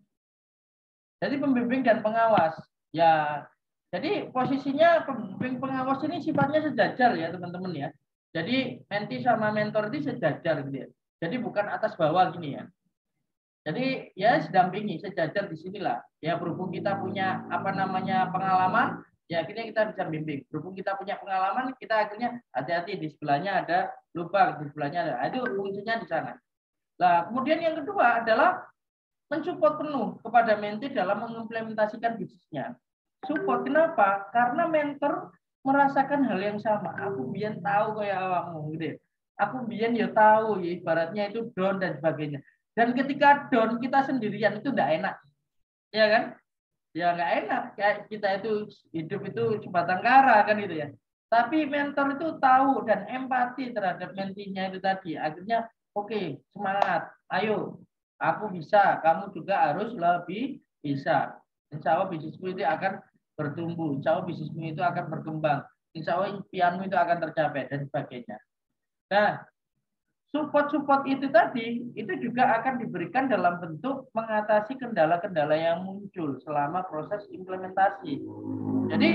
Speaker 1: Jadi pembimbing dan pengawas, ya. Jadi posisinya pembimbing pengawas ini sifatnya sejajar ya teman-teman ya. Jadi menti sama mentor ini sejajar gitu ya. Jadi bukan atas bawah gini ya. Jadi ya sedampingi, sejajar di sinilah. Ya berhubung kita punya apa namanya pengalaman, ya akhirnya kita bisa bimbing. Berhubung kita punya pengalaman, kita akhirnya hati-hati di sebelahnya ada lubang, di sebelahnya ada. Itu fungsinya di sana. Nah, kemudian yang kedua adalah mensupport penuh kepada menti dalam mengimplementasikan bisnisnya. Support kenapa? Karena mentor merasakan hal yang sama. Aku biyen tahu kayak awakmu gitu. Aku biyen ya tahu ya ibaratnya itu down dan sebagainya. Dan ketika down kita sendirian itu enggak enak. Ya kan? Ya enggak enak. Kayak kita itu hidup itu sebatang kara kan gitu ya. Tapi mentor itu tahu dan empati terhadap mentinya itu tadi. Akhirnya oke, okay, semangat. Ayo, aku bisa, kamu juga harus lebih bisa. Insya Allah bisnismu itu akan bertumbuh. Insya Allah bisnismu itu akan berkembang. Insya Allah impianmu itu akan tercapai dan sebagainya. Nah, support-support itu tadi itu juga akan diberikan dalam bentuk mengatasi kendala-kendala yang muncul selama proses implementasi. Jadi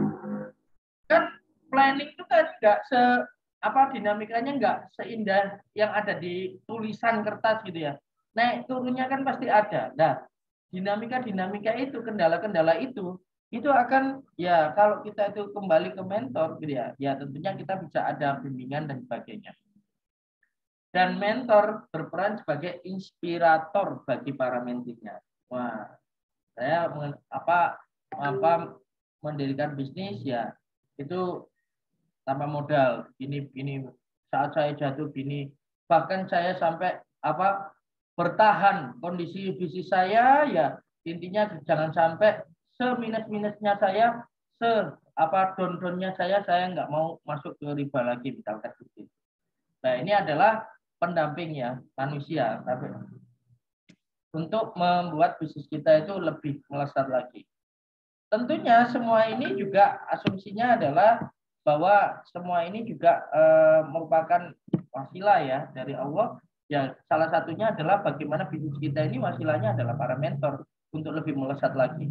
Speaker 1: kan planning itu kan nggak se apa dinamikanya nggak seindah yang ada di tulisan kertas gitu ya. Naik turunnya kan pasti ada. Nah, dinamika-dinamika itu, kendala-kendala itu, itu akan ya kalau kita itu kembali ke mentor gitu ya, ya tentunya kita bisa ada bimbingan dan sebagainya. Dan mentor berperan sebagai inspirator bagi para mentinya. Wah, saya apa apa mendirikan bisnis ya itu tanpa modal. Ini ini saat saya jatuh gini, bahkan saya sampai apa bertahan kondisi bisnis saya ya intinya jangan sampai seminus-minusnya saya, se apa down-downnya saya, saya nggak mau masuk ke riba lagi misalkan seperti itu. Nah ini adalah pendamping ya manusia tapi untuk membuat bisnis kita itu lebih melesat lagi. Tentunya semua ini juga asumsinya adalah bahwa semua ini juga eh, merupakan wasilah ya dari Allah. Ya salah satunya adalah bagaimana bisnis kita ini wasilahnya adalah para mentor untuk lebih melesat lagi.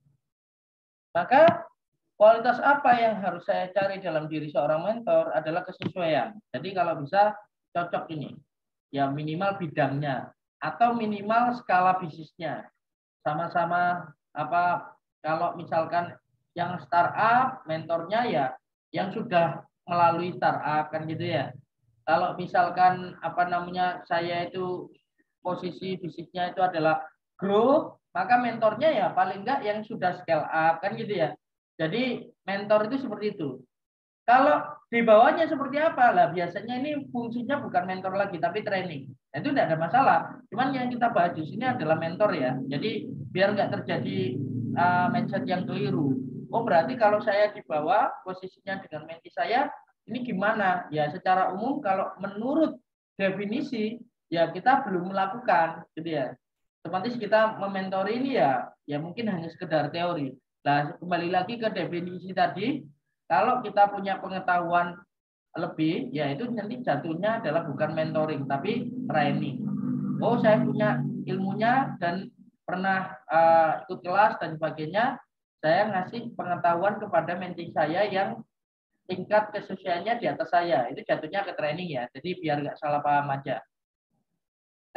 Speaker 1: Maka kualitas apa yang harus saya cari dalam diri seorang mentor adalah kesesuaian. Jadi kalau bisa cocok ini, ya minimal bidangnya atau minimal skala bisnisnya. Sama-sama apa kalau misalkan yang startup mentornya ya yang sudah melalui startup kan gitu ya. Kalau misalkan apa namanya saya itu posisi bisnisnya itu adalah growth, maka mentornya ya paling enggak yang sudah scale up kan gitu ya. Jadi mentor itu seperti itu. Kalau di bawahnya seperti apa lah biasanya ini fungsinya bukan mentor lagi tapi training. Nah, itu tidak ada masalah. Cuman yang kita bahas di sini adalah mentor ya. Jadi biar nggak terjadi uh, mindset yang keliru. Oh berarti kalau saya di bawah posisinya dengan menti saya ini gimana? Ya secara umum kalau menurut definisi ya kita belum melakukan, gitu ya. Otomatis kita mementori ini ya, ya mungkin hanya sekedar teori. Nah kembali lagi ke definisi tadi, kalau kita punya pengetahuan lebih, ya itu nanti jatuhnya adalah bukan mentoring tapi training. Oh saya punya ilmunya dan pernah uh, ikut kelas dan sebagainya. Saya ngasih pengetahuan kepada menti saya yang tingkat kesesuaiannya di atas saya. Itu jatuhnya ke training ya. Jadi biar nggak salah paham aja.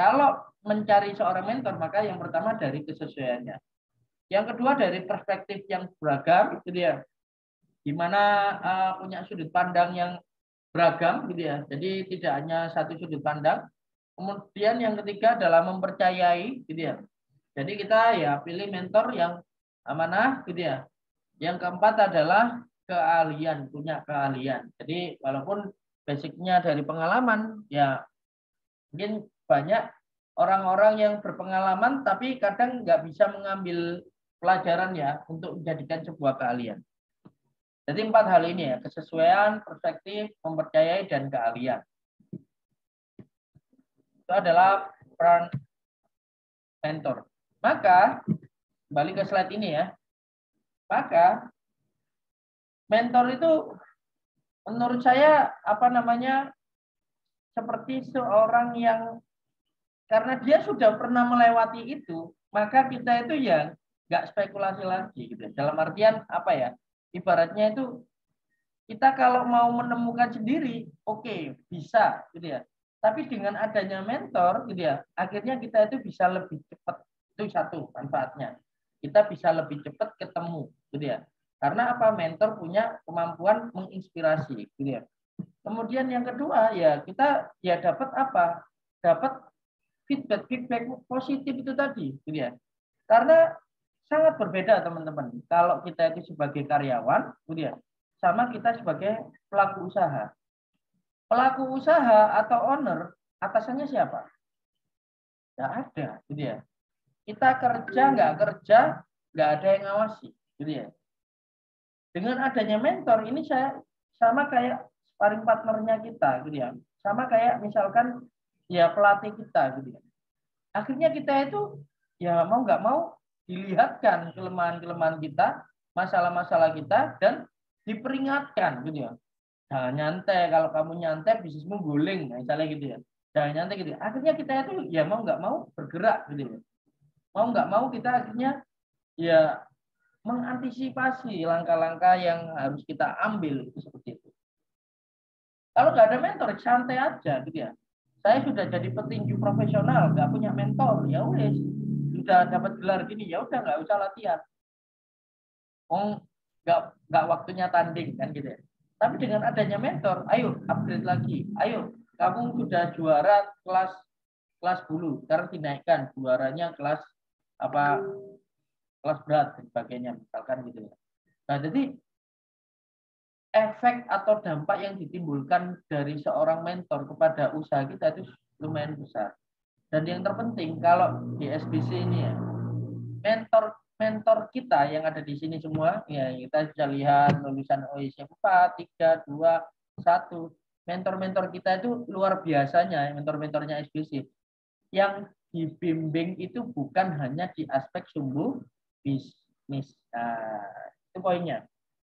Speaker 1: kalau mencari seorang mentor, maka yang pertama dari kesesuaiannya. Yang kedua dari perspektif yang beragam, gitu ya. Di mana uh, punya sudut pandang yang beragam, gitu ya. Jadi tidak hanya satu sudut pandang. Kemudian yang ketiga adalah mempercayai, gitu ya. Jadi kita ya pilih mentor yang amanah, gitu ya. Yang keempat adalah keahlian, punya keahlian. Jadi walaupun basicnya dari pengalaman, ya mungkin banyak orang-orang yang berpengalaman tapi kadang nggak bisa mengambil pelajaran ya untuk menjadikan sebuah keahlian. Jadi empat hal ini ya, kesesuaian, perspektif, mempercayai, dan keahlian. Itu adalah peran mentor. Maka, kembali ke slide ini ya, maka mentor itu menurut saya apa namanya seperti seorang yang karena dia sudah pernah melewati itu, maka kita itu ya nggak spekulasi lagi gitu. Dalam artian apa ya? Ibaratnya itu kita kalau mau menemukan sendiri, oke, okay, bisa gitu ya. Tapi dengan adanya mentor gitu ya, akhirnya kita itu bisa lebih cepat. Itu satu manfaatnya. Kita bisa lebih cepat ketemu gitu ya. Karena apa? Mentor punya kemampuan menginspirasi gitu ya. Kemudian yang kedua ya kita ya dapat apa? Dapat feedback feedback positif itu tadi gitu ya. Karena sangat berbeda teman-teman. Kalau kita itu sebagai karyawan gitu ya, sama kita sebagai pelaku usaha. Pelaku usaha atau owner atasannya siapa? Nggak ada gitu ya. Kita kerja nggak kerja nggak ada yang ngawasi gitu ya. Dengan adanya mentor ini saya sama kayak sparring partnernya kita gitu ya. Sama kayak misalkan ya pelatih kita gitu ya. Akhirnya kita itu ya mau nggak mau dilihatkan kelemahan-kelemahan kita, masalah-masalah kita dan diperingatkan gitu ya. Jangan nyantai, kalau kamu nyantai bisnismu guling, misalnya gitu ya. Jangan nyantai gitu. Akhirnya kita itu ya mau nggak mau bergerak gitu ya. Mau nggak mau kita akhirnya ya mengantisipasi langkah-langkah yang harus kita ambil itu seperti itu. Kalau nggak ada mentor, santai aja gitu ya. Saya sudah jadi petinju profesional, nggak punya mentor, ya wes sudah dapat gelar gini, ya udah nggak usah latihan. Oh, nggak nggak waktunya tanding kan gitu ya. Tapi dengan adanya mentor, ayo upgrade lagi, ayo kamu sudah juara kelas kelas bulu, sekarang dinaikkan juaranya kelas apa kelas berat dan sebagainya misalkan gitu ya. Nah jadi efek atau dampak yang ditimbulkan dari seorang mentor kepada usaha kita itu lumayan besar. Dan yang terpenting kalau di S B C ini ya, mentor mentor kita yang ada di sini semua, ya kita bisa lihat lulusan O I C empat, tiga, dua, satu. Mentor-mentor kita itu luar biasanya, mentor-mentornya S B C. Yang dibimbing itu bukan hanya di aspek sumbu bisnis. Nah, itu poinnya.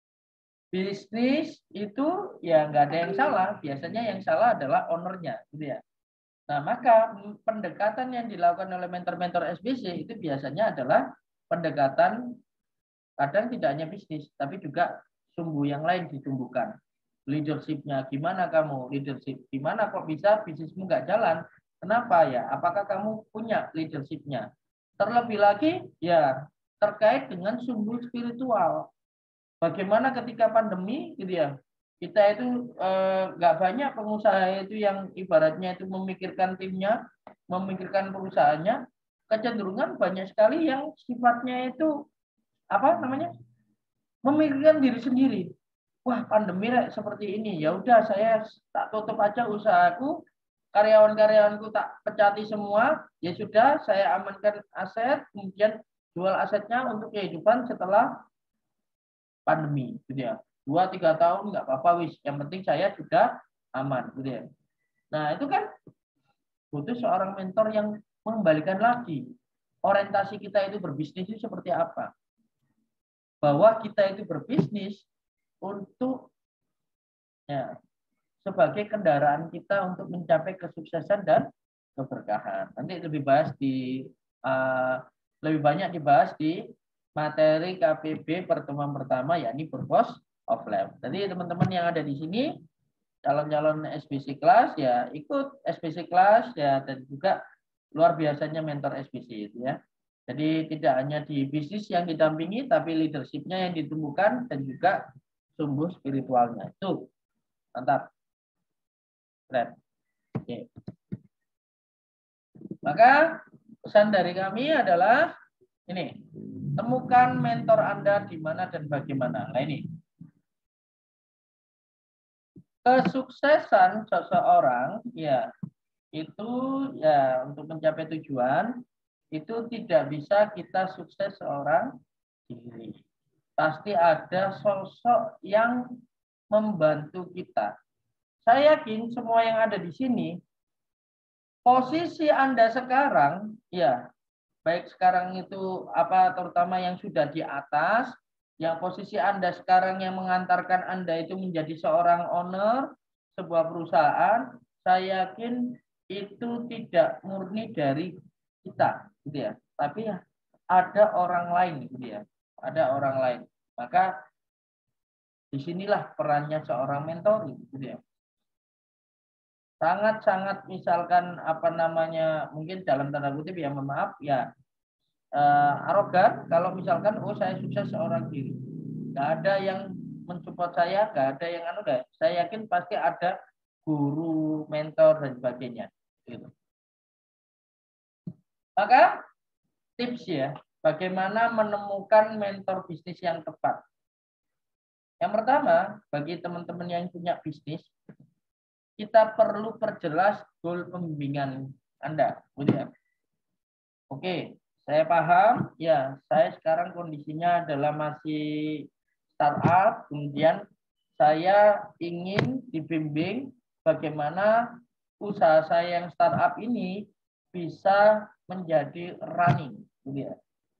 Speaker 1: Bisnis itu ya nggak ada yang salah, biasanya yang salah adalah ownernya, gitu ya. Nah, maka pendekatan yang dilakukan oleh mentor-mentor S B C itu biasanya adalah pendekatan kadang tidak hanya bisnis, tapi juga sumbu yang lain ditumbuhkan. Leadership-nya, gimana kamu leadership? Gimana kok bisa bisnismu nggak jalan? Kenapa ya? Apakah kamu punya leadership-nya? Terlebih lagi, ya terkait dengan sumbu spiritual. Bagaimana ketika pandemi, gitu ya? Kita itu nggak eh, banyak pengusaha itu yang ibaratnya itu memikirkan timnya, memikirkan perusahaannya, kecenderungan banyak sekali yang sifatnya itu apa namanya memikirkan diri sendiri. Wah pandemi seperti ini, ya udah saya tak tutup aja usahaku, karyawan-karyawanku tak pecati semua, ya sudah saya amankan aset, kemudian jual asetnya untuk kehidupan setelah pandemi, gitu ya. Dua tiga tahun nggak apa-apa wis, yang penting saya sudah aman gitu ya. Nah itu kan butuh seorang mentor yang mengembalikan lagi orientasi kita itu berbisnis itu seperti apa, bahwa kita itu berbisnis untuk ya sebagai kendaraan kita untuk mencapai kesuksesan dan keberkahan. Nanti lebih bahas di uh, lebih banyak dibahas di materi K P B pertemuan pertama yakni purpose of life. Jadi teman-teman yang ada di sini calon-calon S B C kelas ya ikut S B C kelas ya dan juga luar biasanya mentor S B C itu ya. Jadi tidak hanya di bisnis yang didampingi, tapi leadership-nya yang ditumbuhkan dan juga sumber spiritualnya. Itu mantap. Keren. Oke. Maka pesan dari kami adalah ini, temukan mentor Anda di mana dan bagaimana. Nah ini, kesuksesan seseorang ya itu ya untuk mencapai tujuan itu tidak bisa kita sukses seorang diri. Pasti ada sosok yang membantu kita. Saya yakin semua yang ada di sini, posisi Anda sekarang, ya, baik sekarang itu apa terutama yang sudah di atas, yang posisi Anda sekarang yang mengantarkan Anda itu menjadi seorang owner sebuah perusahaan, saya yakin itu tidak murni dari kita, gitu ya. Tapi ya, ada orang lain, gitu ya. Ada orang lain. Maka disinilah perannya seorang mentor, gitu ya. Sangat-sangat misalkan apa namanya mungkin dalam tanda kutip ya maaf ya eh, arogan kalau misalkan oh saya sukses seorang diri, nggak ada yang mensupport saya, nggak ada yang anu deh. Saya yakin pasti ada guru, mentor dan sebagainya. Gitu. Maka tips ya, bagaimana menemukan mentor bisnis yang tepat. Yang pertama, bagi teman-teman yang punya bisnis, kita perlu perjelas goal pembimbingan Anda. Ya. Oke, saya paham. Ya, saya sekarang kondisinya adalah masih startup, kemudian saya ingin dibimbing bagaimana usaha saya yang startup ini bisa menjadi running, gitu ya.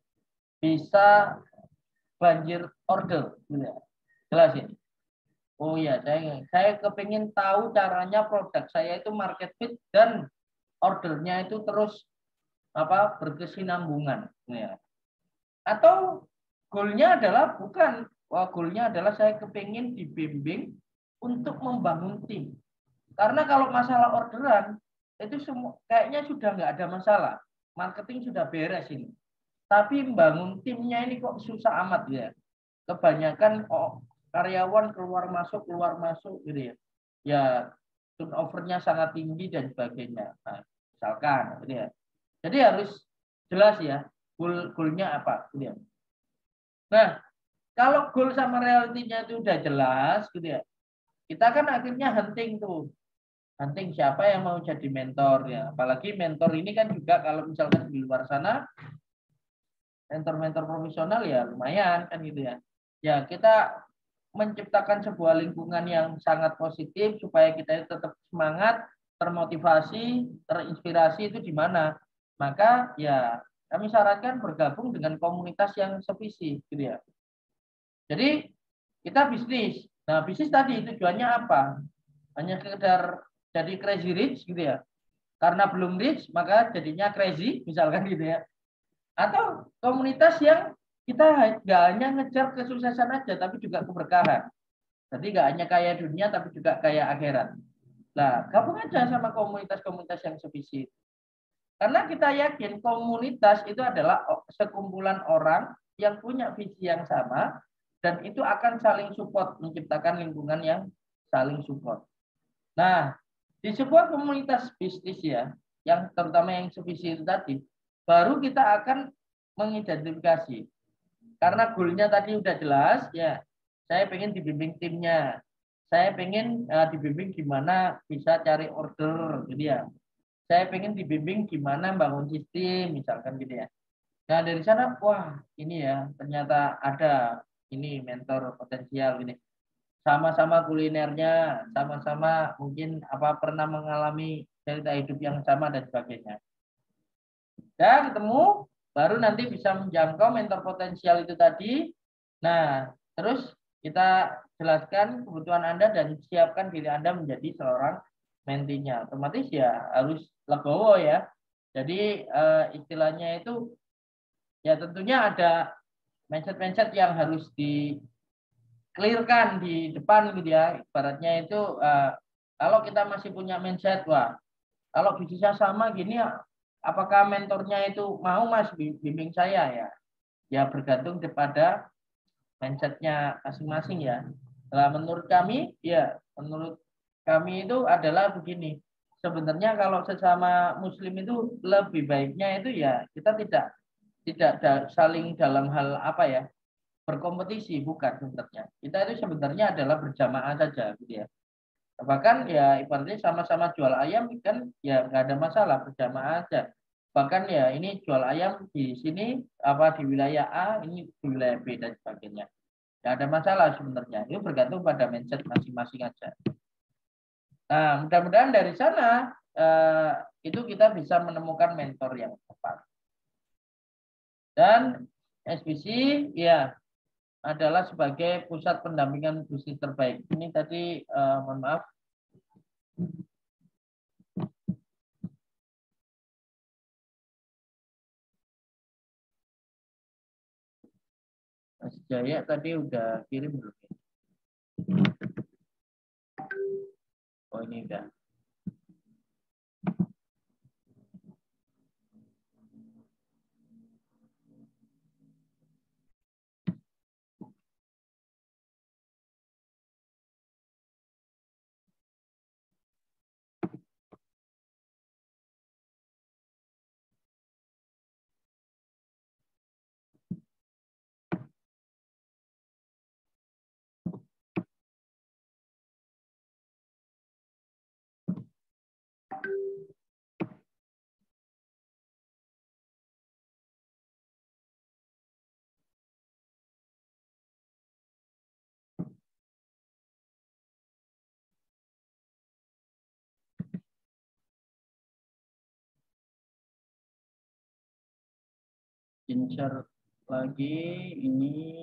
Speaker 1: Bisa banjir order, gitu ya. Jelas ini. Oh ya, saya saya kepingin tahu caranya produk saya itu market fit dan ordernya itu terus apa berkesinambungan, ya. Atau goalnya adalah bukan, wah goalnya adalah saya kepingin dibimbing untuk membangun tim. Karena kalau masalah orderan itu semua kayaknya sudah nggak ada masalah, marketing sudah beres ini. Tapi membangun timnya ini kok susah amat ya. Kebanyakan oh, karyawan keluar masuk keluar masuk gitu ya. Ya turnovernya sangat tinggi dan sebagainya. Nah, misalkan gitu ya. Jadi harus jelas ya goal goalnya apa gitu ya. Nah, kalau goal sama realitinya itu udah jelas gitu ya. Kita kan akhirnya hunting tuh. Hunting siapa yang mau jadi mentor ya. Apalagi mentor ini kan juga kalau misalkan di luar sana mentor-mentor profesional ya lumayan kan gitu ya. Ya, kita menciptakan sebuah lingkungan yang sangat positif supaya kita tetap semangat, termotivasi, terinspirasi itu di mana? Maka ya kami sarankan bergabung dengan komunitas yang sevisi gitu ya. Jadi kita bisnis. Nah, bisnis tadi tujuannya apa? Hanya sekedar jadi crazy rich gitu ya. Karena belum rich maka jadinya crazy misalkan gitu ya. Atau komunitas yang kita nggak hanya ngejar kesuksesan aja, tapi juga keberkahan. Jadi nggak hanya kaya dunia, tapi juga kaya akhirat. Nah, gabung aja sama komunitas-komunitas yang sevisi. Karena kita yakin komunitas itu adalah sekumpulan orang yang punya visi yang sama, dan itu akan saling support, menciptakan lingkungan yang saling support. Nah, di sebuah komunitas bisnis ya, yang terutama yang sevisi itu tadi, baru kita akan mengidentifikasi. Karena goalnya tadi udah jelas, ya saya pengen dibimbing timnya. Saya pengen uh, dibimbing gimana bisa cari order, gitu ya. Saya pengen dibimbing gimana bangun sistem, misalkan gitu ya. Nah dari sana, wah ini ya ternyata ada ini mentor potensial ini. Sama-sama kulinernya, sama-sama mungkin apa pernah mengalami cerita hidup yang sama dan sebagainya. Ya ketemu, baru nanti bisa menjangkau mentor potensial itu tadi. Nah, terus kita jelaskan kebutuhan Anda dan siapkan diri Anda menjadi seorang mentinya. Otomatis ya harus legowo ya. Jadi eh, istilahnya itu ya tentunya ada mindset-mindset yang harus di clearkan di depan gitu ya. Ibaratnya itu eh, kalau kita masih punya mindset, wah kalau bisnisnya sama gini ya apakah mentornya itu mau Mas bimbing saya ya? Ya bergantung kepada mindsetnya masing-masing ya. Nah, menurut kami ya, menurut kami itu adalah begini. Sebenarnya kalau sesama Muslim itu lebih baiknya itu ya kita tidak tidak da, saling dalam hal apa ya berkompetisi, bukan sebenarnya. Kita itu sebenarnya adalah berjamaah saja, gitu ya. Bahkan ya ibaratnya sama-sama jual ayam kan ya nggak ada masalah, berjamaah aja. Bahkan ya ini jual ayam di sini apa di wilayah A, ini di wilayah B dan sebagainya. Nggak ada masalah sebenarnya. Itu bergantung pada mindset masing-masing aja. Nah, mudah-mudahan dari sana eh, itu kita bisa menemukan mentor yang tepat. Dan S B C ya adalah sebagai pusat pendampingan bisnis terbaik. Ini tadi eh, mohon maaf. Mas Jaya tadi udah kirim belum? Oh ini udah. Insert lagi ini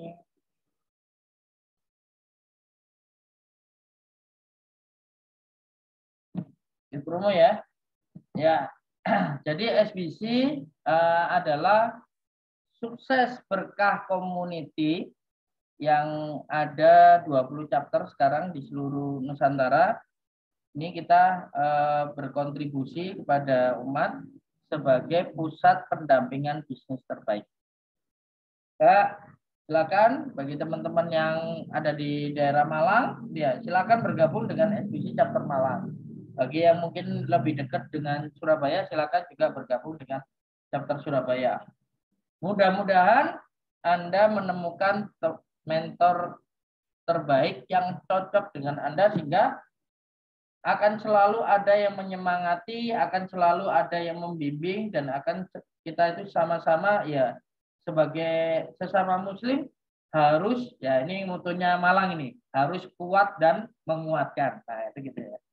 Speaker 1: di promo ya. Ya. Jadi S B C uh, adalah sukses berkah community yang ada dua puluh chapter sekarang di seluruh Nusantara. Ini kita uh, berkontribusi kepada umat sebagai pusat pendampingan bisnis terbaik. Ya, silakan bagi teman-teman yang ada di daerah Malang, ya silakan bergabung dengan S B C chapter Malang. Bagi yang mungkin lebih dekat dengan Surabaya, silakan juga bergabung dengan chapter Surabaya. Mudah-mudahan Anda menemukan mentor terbaik yang cocok dengan Anda sehingga akan selalu ada yang menyemangati, akan selalu ada yang membimbing, dan akan kita itu sama-sama ya sebagai sesama Muslim harus ya ini mutunya Malang ini harus kuat dan menguatkan. Nah itu gitu ya.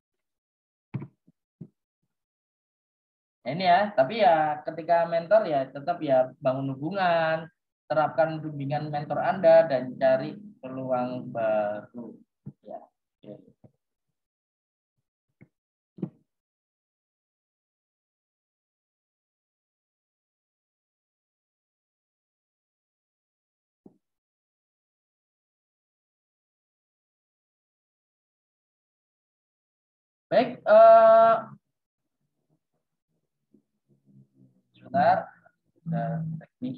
Speaker 1: Ini ya, tapi ya ketika mentor ya tetap ya bangun hubungan, terapkan bimbingan mentor Anda dan cari peluang baru. Ya. Ya. Baik, uh, sebentar, uh, teknis.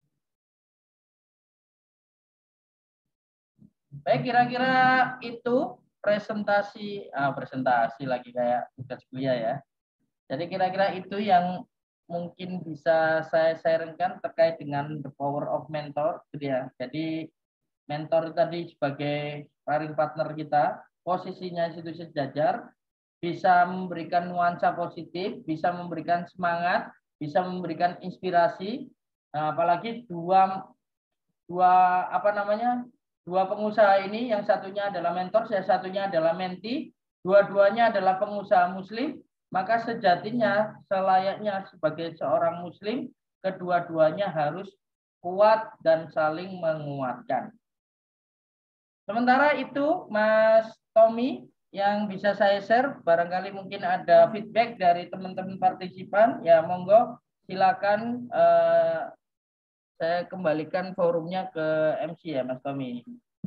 Speaker 1: Baik, kira-kira itu presentasi, ah, presentasi lagi kayak tugas kuliah ya. Jadi kira-kira itu yang mungkin bisa saya sharingkan terkait dengan the power of mentor, gitu ya. Jadi mentor tadi sebagai sparring partner kita, posisinya situ sejajar, bisa memberikan nuansa positif, bisa memberikan semangat, bisa memberikan inspirasi, nah, apalagi dua dua apa namanya dua pengusaha ini, yang satunya adalah mentor, yang satunya adalah mentee, dua-duanya adalah pengusaha Muslim, maka sejatinya selayaknya sebagai seorang Muslim, kedua-duanya harus kuat dan saling menguatkan. Sementara itu, Mas Tommy, yang bisa saya share, barangkali mungkin ada feedback dari teman-teman partisipan, ya monggo silakan eh, saya kembalikan forumnya ke M C ya, Mas Tommy.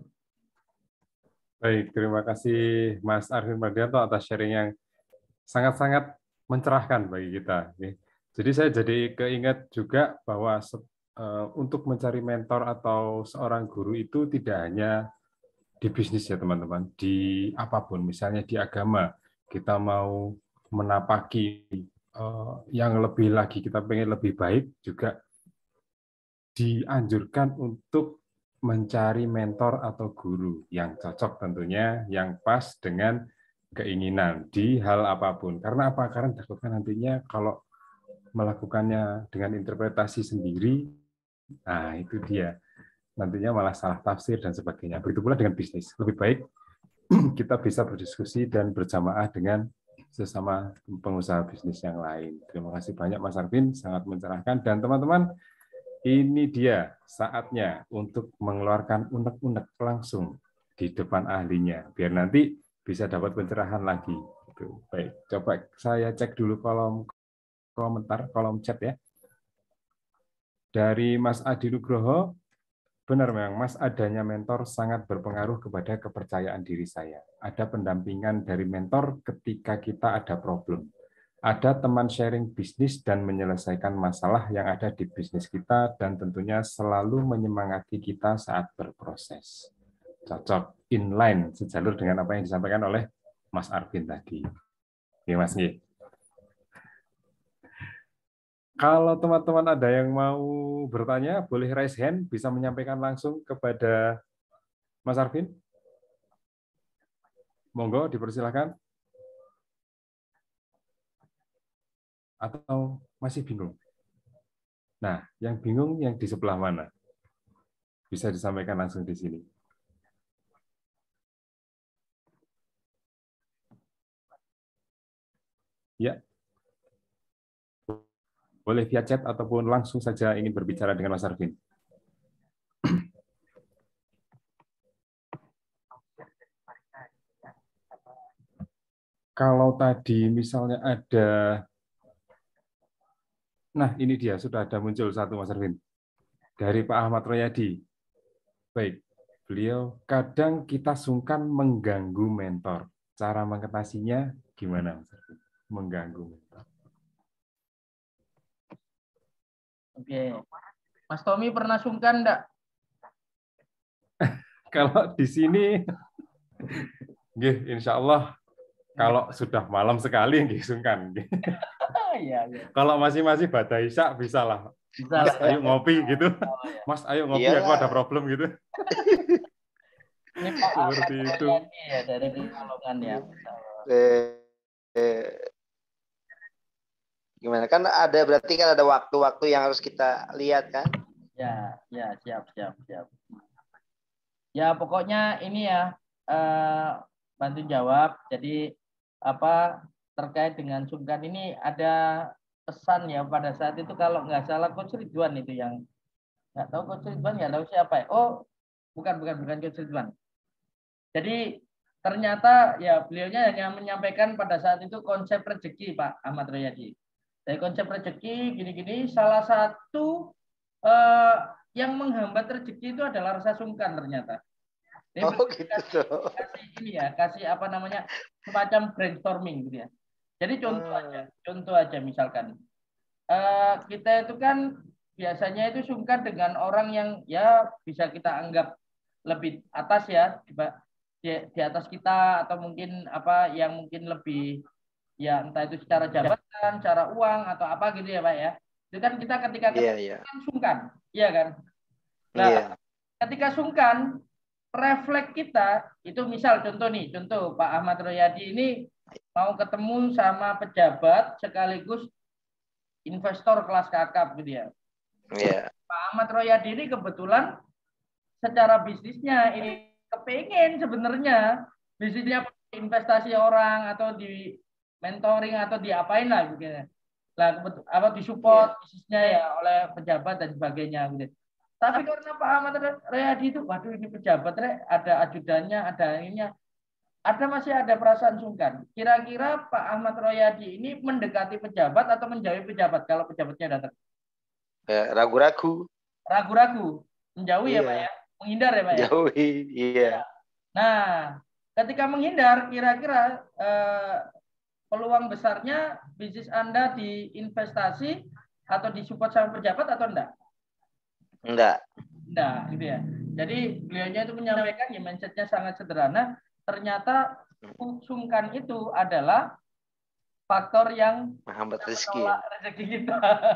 Speaker 2: Baik, terima kasih Mas Arvin Mardianto atas sharing yang sangat-sangat mencerahkan bagi kita. Jadi saya jadi keinget juga bahwa uh, untuk mencari mentor atau seorang guru itu tidak hanya di bisnis ya teman-teman, di apapun, misalnya di agama, kita mau menapaki uh, yang lebih lagi, kita pengen lebih baik, juga dianjurkan untuk mencari mentor atau guru yang cocok tentunya, yang pas dengan keinginan di hal apapun. Karena apa? Karena takutnya nantinya kalau melakukannya dengan interpretasi sendiri, nah itu dia. Nantinya malah salah tafsir dan sebagainya. Begitu pula dengan bisnis. Lebih baik kita bisa berdiskusi dan berjamaah dengan sesama pengusaha bisnis yang lain. Terima kasih banyak Mas Arvin, sangat mencerahkan. Dan teman-teman, ini dia saatnya untuk mengeluarkan unek-unek langsung di depan ahlinya, biar nanti bisa dapat pencerahan lagi. Baik, coba saya cek dulu kolom komentar, kolom chat ya. Dari Mas Adi Nugroho, benar memang Mas, adanya mentor sangat berpengaruh kepada kepercayaan diri saya. Ada pendampingan dari mentor ketika kita ada problem. Ada teman sharing bisnis dan menyelesaikan masalah yang ada di bisnis kita, dan tentunya selalu menyemangati kita saat berproses. Cocok, inline, sejalur dengan apa yang disampaikan oleh Mas Arvin tadi. Oke, Mas Nggih. Kalau teman-teman ada yang mau bertanya, boleh raise hand, bisa menyampaikan langsung kepada Mas Arvin. Monggo, dipersilakan. Atau masih bingung? Nah, yang bingung yang di sebelah mana? Bisa disampaikan langsung di sini. Ya. Boleh via chat ataupun langsung saja ingin berbicara dengan Mas Arvin. Kalau tadi misalnya ada, nah ini dia, sudah ada muncul satu Mas Arvin. Dari Pak Ahmad Royadi. Baik, beliau, kadang kita sungkan mengganggu mentor. Cara mengatasinya gimana Mas Arvin? Mengganggu mentor.
Speaker 1: Oke. Mas Tommy pernah sungkan enggak?
Speaker 2: Kalau di sini, insya Allah, kalau sudah malam sekali, nggih sungkan.
Speaker 1: Iya, iya.
Speaker 2: Kalau masih-masih pada isya, bisa lah.
Speaker 1: Bisa
Speaker 2: Mas,
Speaker 1: lah,
Speaker 2: ayo
Speaker 1: ya.
Speaker 2: ngopi gitu.
Speaker 1: Oh, ya.
Speaker 2: Mas, ayo ngopi,
Speaker 3: Iyalah.
Speaker 2: aku ada problem gitu.
Speaker 1: Ini Pak
Speaker 2: Seperti
Speaker 1: Ahmad
Speaker 2: itu.
Speaker 1: Royadi ya, dari Pekalongan ya.
Speaker 3: Eh, eh, gimana? Kan ada, berarti kan ada waktu-waktu yang harus kita lihat kan?
Speaker 1: Ya, ya, siap, siap, siap. Ya, pokoknya ini ya, eh, bantu jawab. Jadi, apa, terkait dengan sungkan ini ada pesan ya pada saat itu, kalau nggak salah Coach Ridwan itu yang, nggak tahu Coach Ridwan, nggak tahu siapa ya. Oh, bukan, bukan, bukan Coach Ridwan. Jadi, ternyata ya beliaunya hanya menyampaikan pada saat itu konsep rezeki, Pak Ahmad Royadi. Dari konsep rezeki, gini-gini, salah satu eh, yang menghambat rezeki itu adalah rasa sungkan ternyata. Dia
Speaker 3: oh gitu
Speaker 1: kasih,
Speaker 3: tuh.
Speaker 1: kasih ini ya, kasih apa namanya, semacam brainstorming gitu ya. Jadi contoh
Speaker 3: Hmm.
Speaker 1: aja, contoh aja misalkan uh, kita itu kan biasanya itu sungkan dengan orang yang ya bisa kita anggap lebih atas ya, di, di atas kita, atau mungkin apa yang mungkin lebih ya, entah itu secara jabatan, secara uang atau apa gitu ya Pak ya. Itu kan kita ketika
Speaker 3: yeah,
Speaker 1: ketemu
Speaker 3: yeah.
Speaker 1: kan sungkan, iya kan? Nah,
Speaker 3: yeah.
Speaker 1: ketika sungkan, refleks kita itu, misal contoh nih, contoh Pak Ahmad Royadi ini mau ketemu sama pejabat sekaligus investor kelas kakap gitu ya.
Speaker 3: Yeah.
Speaker 1: Pak Ahmad Royadi ini kebetulan secara bisnisnya ini kepengen sebenarnya bisnisnya investasi orang atau di mentoring atau diapain lah gitu. Lah apa disupport yeah. bisnisnya ya oleh pejabat dan sebagainya gitu. Tapi karena Pak Ahmad Royadi itu, waduh ini pejabat, Re, ada ajudannya, ada ininya, ada masih ada perasaan sungkan. Kira-kira Pak Ahmad Royadi ini mendekati pejabat atau menjauhi pejabat kalau pejabatnya datang?
Speaker 3: Ragu-ragu.
Speaker 1: Ragu-ragu, menjauhi
Speaker 3: iya.
Speaker 1: ya Pak ya, menghindar ya Pak ya.
Speaker 3: Menjauhi, iya.
Speaker 1: Nah, ketika menghindar, kira-kira eh, peluang besarnya bisnis Anda di investasi atau disupport sama pejabat atau enggak?
Speaker 3: Enggak.
Speaker 1: Enggak, gitu ya. Jadi beliaunya itu menyampaikan ya mindsetnya sangat sederhana. Ternyata sungkan itu adalah faktor yang
Speaker 3: menghambat rezeki.
Speaker 1: menolak rezeki kita.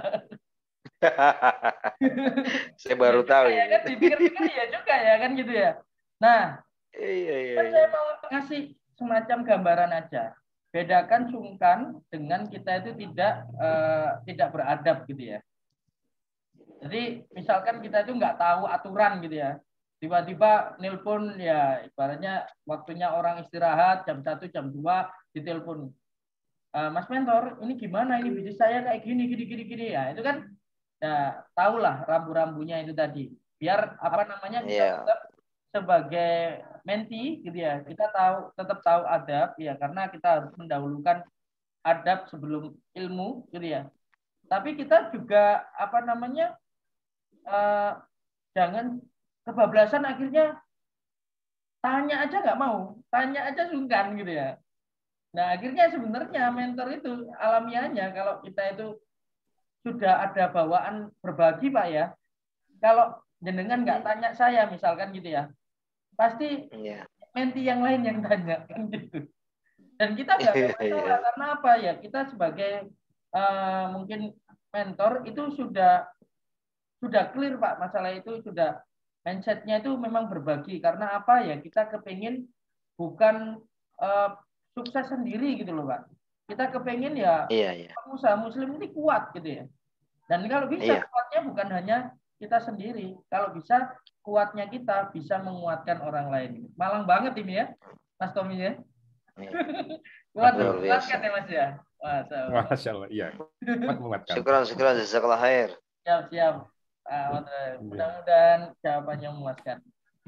Speaker 3: Saya baru
Speaker 1: ya
Speaker 3: tahu
Speaker 1: ya
Speaker 3: ini.
Speaker 1: Kan dipikir-pikir ya juga ya kan gitu ya. Nah,
Speaker 3: iya, iya,
Speaker 1: kan
Speaker 3: iya.
Speaker 1: saya mau ngasih semacam gambaran aja. Bedakan sungkan dengan kita itu tidak uh, tidak beradab gitu ya. Jadi misalkan kita itu nggak tahu aturan gitu ya. Tiba-tiba nelpon ya ibaratnya waktunya orang istirahat jam satu jam dua ditelepon. E, Mas Mentor, ini gimana ini bisnis saya kayak gini gini gini gini ya. Itu kan ya tahulah rambu-rambunya itu tadi. Biar apa namanya kita
Speaker 3: yeah.
Speaker 1: tetap sebagai menti gitu ya. Kita tahu tetap tahu adab ya karena kita harus mendahulukan adab sebelum ilmu gitu ya. Tapi kita juga apa namanya Uh, jangan kebablasan akhirnya tanya aja nggak mau, tanya aja sungkan gitu ya. Nah akhirnya sebenarnya mentor itu alamiahnya kalau kita itu sudah ada bawaan berbagi Pak ya. Kalau jenengan nggak tanya saya misalkan gitu ya, pasti
Speaker 3: yeah.
Speaker 1: menti yang lain yang tanya kan gitu. Dan kita nggak ada masalah karena apa ya kita sebagai uh, mungkin mentor itu sudah sudah clear Pak masalah itu sudah mindsetnya itu memang berbagi karena apa ya kita kepingin bukan uh, sukses sendiri gitu loh Pak kita kepingin ya
Speaker 3: iya, iya.
Speaker 1: pengusaha muslim ini kuat gitu ya dan kalau bisa
Speaker 3: iya.
Speaker 1: kuatnya bukan hanya kita sendiri kalau bisa kuatnya kita bisa menguatkan orang lain malang banget ini ya Mas Tommy ya
Speaker 3: iya.
Speaker 1: kuat menguatkan ya Mas ya Masya Allah,
Speaker 2: Masya Allah. Iya kuat menguatkan
Speaker 3: syukuran syukuran jazakallah khair
Speaker 1: siap siap Ah, mudah-mudahan jawabannya memuaskan.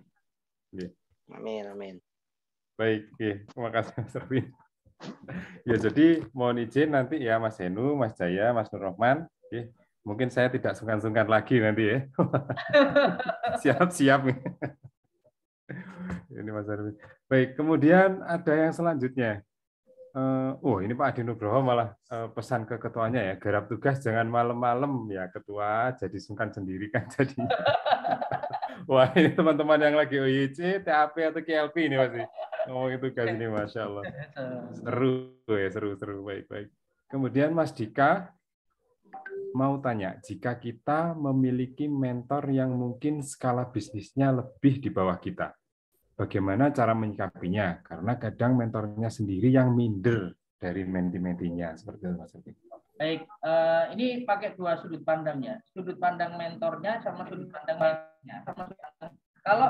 Speaker 3: Amin, amin.
Speaker 2: Baik, ya. Terima kasih Mas Erwin. Ya, jadi mohon izin nanti ya Mas Henu, Mas Jaya, Mas Nur Rahman. Ya, mungkin saya tidak sungkan-sungkan lagi nanti ya. Siap-siap nih. Ini Mas Erwin. Baik, kemudian ada yang selanjutnya. Uh, oh ini Pak Adi Nugroho malah uh, pesan ke ketuanya ya, garap tugas jangan malam-malam ya ketua, jadi sungkan sendiri kan jadi. Wah ini teman-teman yang lagi O Y C, T A P atau K L P ini masih ngomong tugas ini, Masya Allah. Seru ya, seru-seru, baik-baik. Kemudian Mas Dika mau tanya, jika kita memiliki mentor yang mungkin skala bisnisnya lebih di bawah kita, bagaimana cara menyikapinya? Karena kadang mentornya sendiri yang minder dari menti-mentinya. Seperti itu, Mas Erwin.
Speaker 1: Baik, uh, ini pakai dua sudut pandangnya. Sudut pandang mentornya sama sudut pandang mentornya. Kalau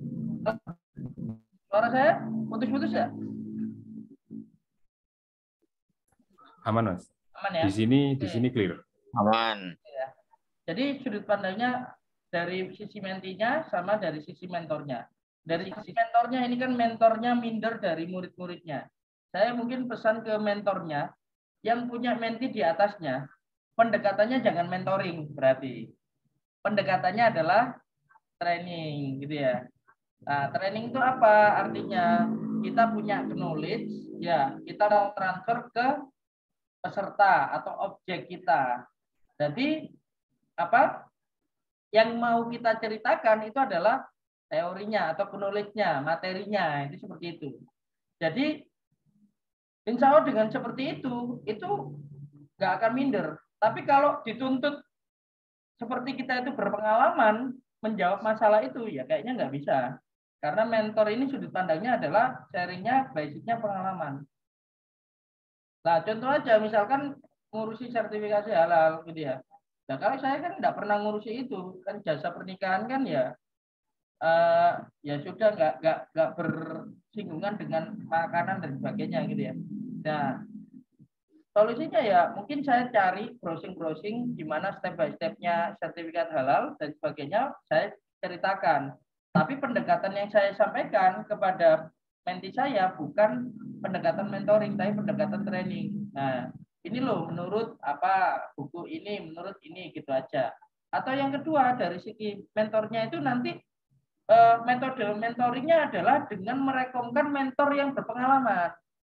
Speaker 1: suara saya putus-putus ya?
Speaker 2: Aman, Mas.
Speaker 1: Aman ya?
Speaker 2: Di sini, di sini clear.
Speaker 3: Aman.
Speaker 1: Ya. Jadi sudut pandangnya dari sisi mentinya sama dari sisi mentornya. Dari sisi mentornya ini kan mentornya minder dari murid-muridnya. Saya mungkin pesan ke mentornya yang punya menti di atasnya, pendekatannya jangan mentoring berarti. Pendekatannya adalah training gitu ya. Nah, training itu apa artinya? Kita punya knowledge, ya kita mau transfer ke peserta atau objek kita. Jadi apa? Yang mau kita ceritakan itu adalah teorinya atau knowledge-nya, materinya, itu seperti itu. Jadi insya Allah dengan seperti itu, itu nggak akan minder. Tapi kalau dituntut seperti kita itu berpengalaman menjawab masalah itu, ya kayaknya nggak bisa. Karena mentor ini sudut pandangnya adalah sharingnya, basicnya pengalaman. Nah, contoh aja, misalkan ngurusi sertifikasi halal, gitu ya. Nah, kalau saya kan nggak pernah ngurusi itu, kan jasa pernikahan kan ya, uh, ya sudah nggak nggak nggak bersinggungan dengan makanan dan sebagainya, gitu ya. Nah, solusinya ya mungkin saya cari browsing-browsing di mana step by step-nya sertifikat halal dan sebagainya saya ceritakan. Tapi pendekatan yang saya sampaikan kepada menti saya bukan pendekatan mentoring, tapi pendekatan training. Nah, ini loh menurut apa buku ini, menurut ini gitu aja. Atau yang kedua dari segi mentornya itu nanti eh, metode mentoringnya adalah dengan merekomkan mentor yang berpengalaman.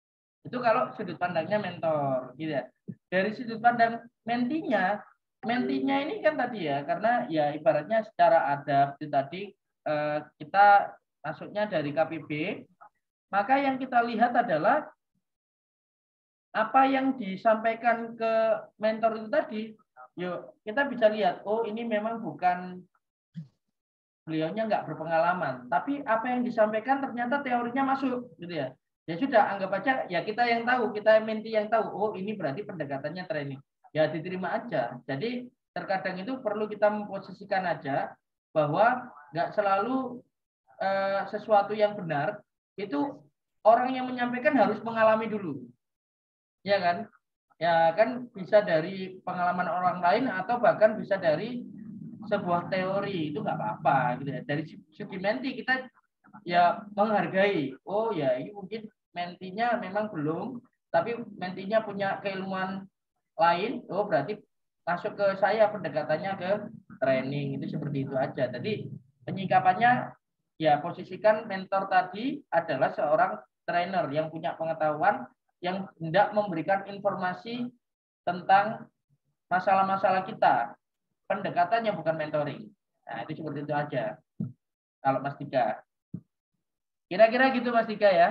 Speaker 1: Itu kalau sudut pandangnya mentor, gitu ya. Dari sudut pandang mentinya, mentinya ini kan tadi ya, karena ya ibaratnya secara adab itu tadi eh, kita masuknya dari K P B, maka yang kita lihat adalah apa yang disampaikan ke mentor itu tadi. Yuk kita bisa lihat, oh ini memang bukan beliaunya nggak berpengalaman, tapi apa yang disampaikan ternyata teorinya masuk, gitu ya. Ya sudah, anggap aja ya kita yang tahu, kita menti yang tahu, oh ini berarti pendekatannya training. Ya diterima aja. Jadi terkadang itu perlu kita memposisikan aja bahwa nggak selalu eh, sesuatu yang benar itu orang yang menyampaikan harus mengalami dulu, ya kan? Ya kan bisa dari pengalaman orang lain atau bahkan bisa dari sebuah teori, itu nggak apa-apa gitu ya. Dari segi menti kita ya menghargai, oh ya ini mungkin mentinya memang belum, tapi mentinya punya keilmuan lain, oh berarti masuk ke saya pendekatannya ke training, itu seperti itu aja. Jadi penyikapannya ya posisikan mentor tadi adalah seorang trainer yang punya pengetahuan, yang hendak memberikan informasi tentang masalah-masalah kita. Pendekatannya bukan mentoring. Nah, itu seperti itu aja. Kalau Mas Dika. Kira-kira gitu Mas Dika ya.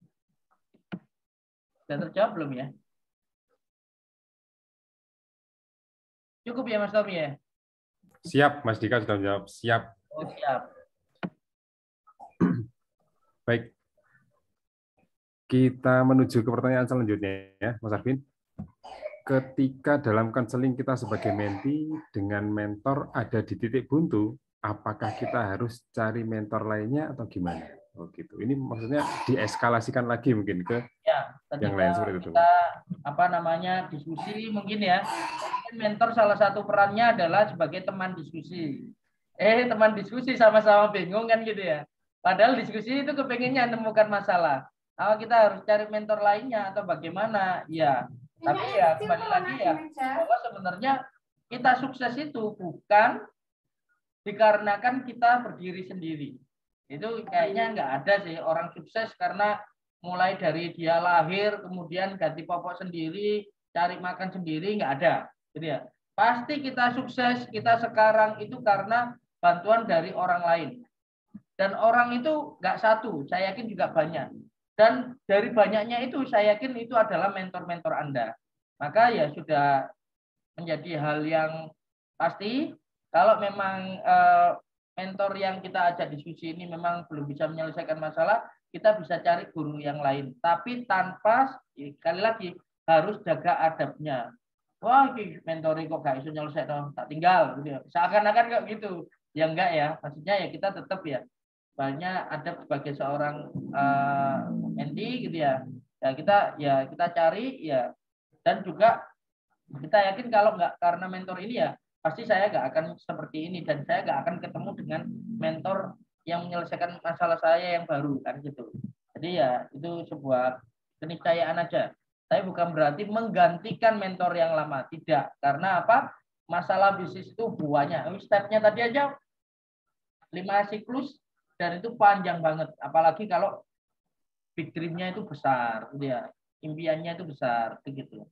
Speaker 1: Sudah terjawab belum ya? Cukup ya Mas Tommy ya?
Speaker 2: Siap, Mas Dika sudah menjawab. Siap.
Speaker 1: Oh, siap.
Speaker 2: Baik. Kita menuju ke pertanyaan selanjutnya ya, Mas Arvin. Ketika dalam konseling kita sebagai menti dengan mentor ada di titik buntu, apakah kita harus cari mentor lainnya atau gimana? Oh gitu. Ini maksudnya dieskalasikan lagi mungkin ke
Speaker 1: ya,
Speaker 2: yang lain seperti itu.
Speaker 1: Kita apa namanya diskusi mungkin ya. Mentor salah satu perannya adalah sebagai teman diskusi. Eh teman diskusi sama-sama bingung kan gitu ya. Padahal diskusi itu kepengennya menemukan masalah. Apa kita harus cari mentor lainnya atau bagaimana? Ya. Tapi ya kembali lagi ya bahwa sebenarnya kita sukses itu bukan dikarenakan kita berdiri sendiri. Itu kayaknya nggak ada sih orang sukses karena mulai dari dia lahir kemudian ganti popok sendiri, cari makan sendiri, nggak ada. Gitu ya. Pasti kita sukses kita sekarang itu karena bantuan dari orang lain. Dan orang itu nggak satu, saya yakin juga banyak. Dan dari banyaknya itu saya yakin itu adalah mentor-mentor Anda. Maka ya sudah menjadi hal yang pasti kalau memang eh, mentor yang kita ajak diskusi ini memang belum bisa menyelesaikan masalah, kita bisa cari guru yang lain. Tapi tanpa, sekali lagi, harus jaga adabnya. Wah, mentori kok gak bisa nyelesaikan, tak tinggal. Gitu ya. Seakan-akan kayak gitu. Ya enggak ya, maksudnya ya kita tetap ya banyak adab sebagai seorang uh, menti gitu ya. Ya kita ya kita cari ya, dan juga kita yakin kalau nggak karena mentor ini ya pasti saya nggak akan seperti ini dan saya nggak akan ketemu dengan mentor yang menyelesaikan masalah saya yang baru kan gitu. Jadi ya itu sebuah keniscayaan aja. Saya bukan berarti menggantikan mentor yang lama, tidak. Karena apa? Masalah bisnis itu buahnya. Stepnya tadi aja lima siklus dan itu panjang banget. Apalagi kalau big dream-nya itu besar, gitu ya. Impiannya itu besar, begitu.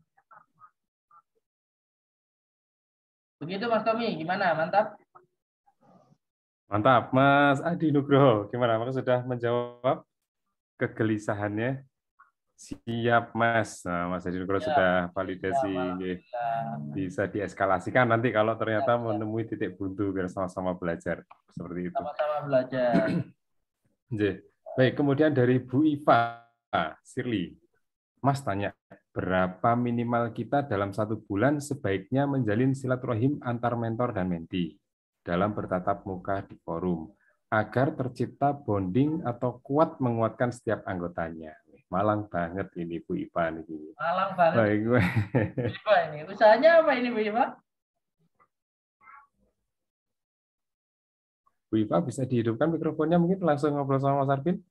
Speaker 1: Begitu Mas Tommy, gimana? Mantap?
Speaker 2: Mantap, Mas Adi Nugroho. Gimana? Mas sudah menjawab kegelisahannya? Siap, Mas. Nah, Mas Adi Nugroho
Speaker 1: Ya,
Speaker 2: sudah validasi.
Speaker 1: ya,
Speaker 2: Bisa dieskalasikan nanti kalau ternyata ya, menemui titik buntu biar sama-sama belajar. Seperti itu.
Speaker 1: Sama-sama belajar.
Speaker 2: Baik, kemudian dari Bu Iva Sirli. Mas tanya, berapa minimal kita dalam satu bulan sebaiknya menjalin silaturahim antar mentor dan menti dalam bertatap muka di forum agar tercipta bonding atau kuat menguatkan setiap anggotanya. Malang banget ini Bu Iva ini.
Speaker 1: Malang banget.
Speaker 2: Baik,
Speaker 1: Bu Iva ini. Usahanya apa ini Bu Iva?
Speaker 2: Bu Iva bisa dihidupkan mikrofonnya, mungkin langsung ngobrol sama Mas Arvin.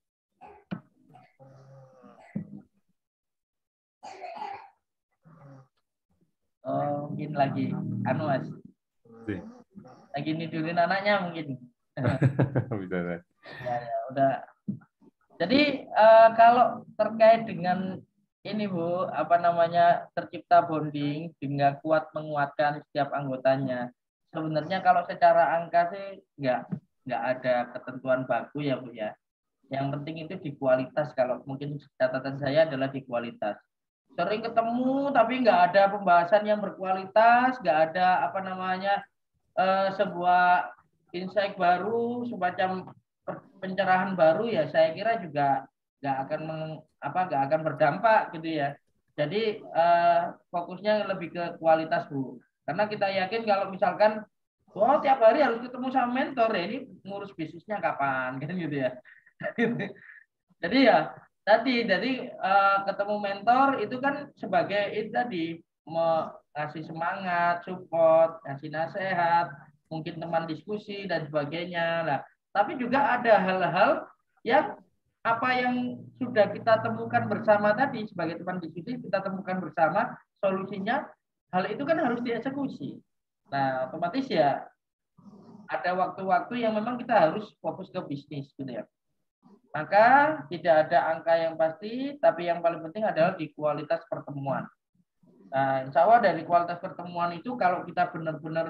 Speaker 1: Oh, mungkin lagi anu Mas. Lagi nidurin anaknya mungkin.
Speaker 2: Bisa.
Speaker 1: Ya, ya, udah. Jadi uh, kalau terkait dengan ini Bu, apa namanya, tercipta bonding dengan kuat menguatkan setiap anggotanya. Sebenarnya kalau secara angka sih nggak nggak ada ketentuan baku ya Bu ya. Yang penting itu di kualitas. Kalau mungkin catatan saya adalah di kualitas. Sering ketemu tapi nggak ada pembahasan yang berkualitas, nggak ada apa namanya eh, sebuah insight baru, semacam pencerahan baru ya. Saya kira juga nggak akan meng, apa nggak akan berdampak gitu ya. Jadi eh, fokusnya lebih ke kualitas Bu. Karena kita yakin kalau misalkan oh tiap hari harus ketemu sama mentor ya, ini ngurus bisnisnya kapan kan gitu ya. Jadi ya tadi jadi eh, ketemu mentor itu kan sebagai itu tadi ngasih semangat, support, ngasih nasihat, mungkin teman diskusi dan sebagainya lah. Tapi juga ada hal-hal yang apa yang sudah kita temukan bersama tadi sebagai teman diskusi, kita temukan bersama solusinya, hal itu kan harus dieksekusi. Nah, otomatis ya ada waktu-waktu yang memang kita harus fokus ke bisnis gitu ya. Maka tidak ada angka yang pasti, tapi yang paling penting adalah di kualitas pertemuan. Nah, insya Allah dari kualitas pertemuan itu kalau kita benar-benar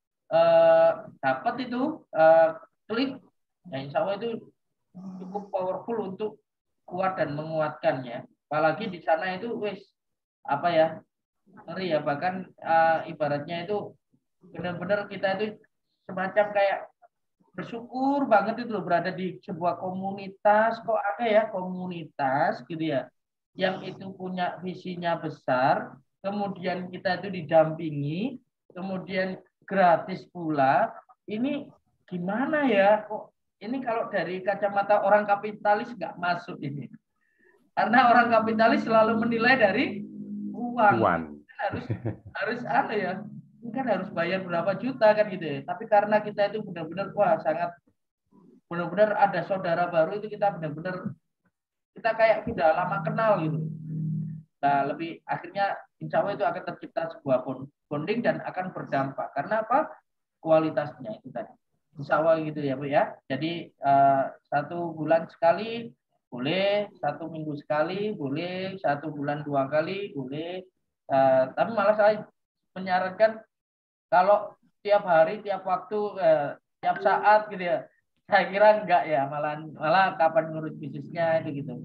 Speaker 1: eh, dapat itu eh, klik, ya insya Allah itu cukup powerful untuk kuat dan menguatkannya. Apalagi di sana itu wis apa ya ngeri ya, bahkan eh, ibaratnya itu benar-benar kita itu semacam kayak bersyukur banget itu loh berada di sebuah komunitas, kok ada ya komunitas gitu ya yang itu punya visinya besar, kemudian kita itu didampingi, kemudian gratis pula. Ini gimana ya kok ini kalau dari kacamata orang kapitalis nggak masuk ini, karena orang kapitalis selalu menilai dari uang.
Speaker 2: Uang.
Speaker 1: harus harus ada ya, kan harus bayar berapa juta kan gitu ya. Tapi karena kita itu benar-benar wah sangat benar-benar ada saudara baru itu kita benar-benar kita kayak sudah lama kenal gitu. Nah, lebih akhirnya insya Allah itu akan tercipta sebuah bonding dan akan berdampak. Karena apa? Kualitasnya itu tadi. Insya Allah gitu ya Bu ya. Jadi eh, satu bulan sekali boleh, satu minggu sekali boleh, satu bulan dua kali boleh. Eh, tapi malah saya menyarankan kalau tiap hari, tiap waktu, eh, tiap saat gitu ya. Saya kira enggak ya, malah malah kapan ngurus bisnisnya itu gitu.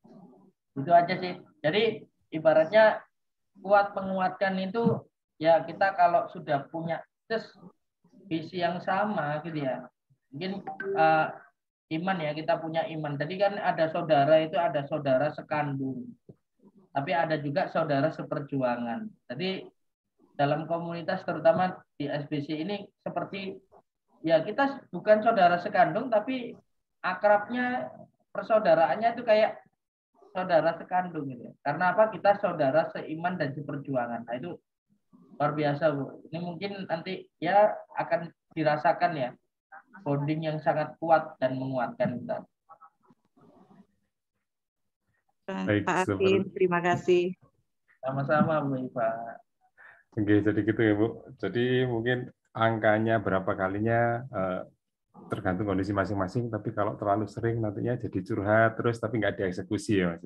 Speaker 1: Itu aja sih. Jadi ibaratnya kuat menguatkan itu ya kita kalau sudah punya terus visi yang sama gitu ya. Mungkin uh, iman ya, kita punya iman. Tadi kan ada saudara itu ada saudara sekandung. Tapi ada juga saudara seperjuangan. Jadi dalam komunitas terutama di S B C ini seperti ya kita bukan saudara sekandung tapi akrabnya persaudaraannya itu kayak saudara sekandung gitu. Karena apa? Kita saudara seiman dan seperjuangan. Nah, itu luar biasa, Bu. Ini mungkin nanti ya akan dirasakan ya bonding yang sangat kuat dan menguatkan kita.
Speaker 2: Baik,
Speaker 4: Pak Arvin, terima kasih.
Speaker 1: Sama-sama Bu Iva.
Speaker 2: Oke, jadi gitu ya Bu. Jadi mungkin angkanya berapa kalinya eh, tergantung kondisi masing-masing, tapi kalau terlalu sering nantinya jadi curhat terus tapi nggak dieksekusi ya Mas.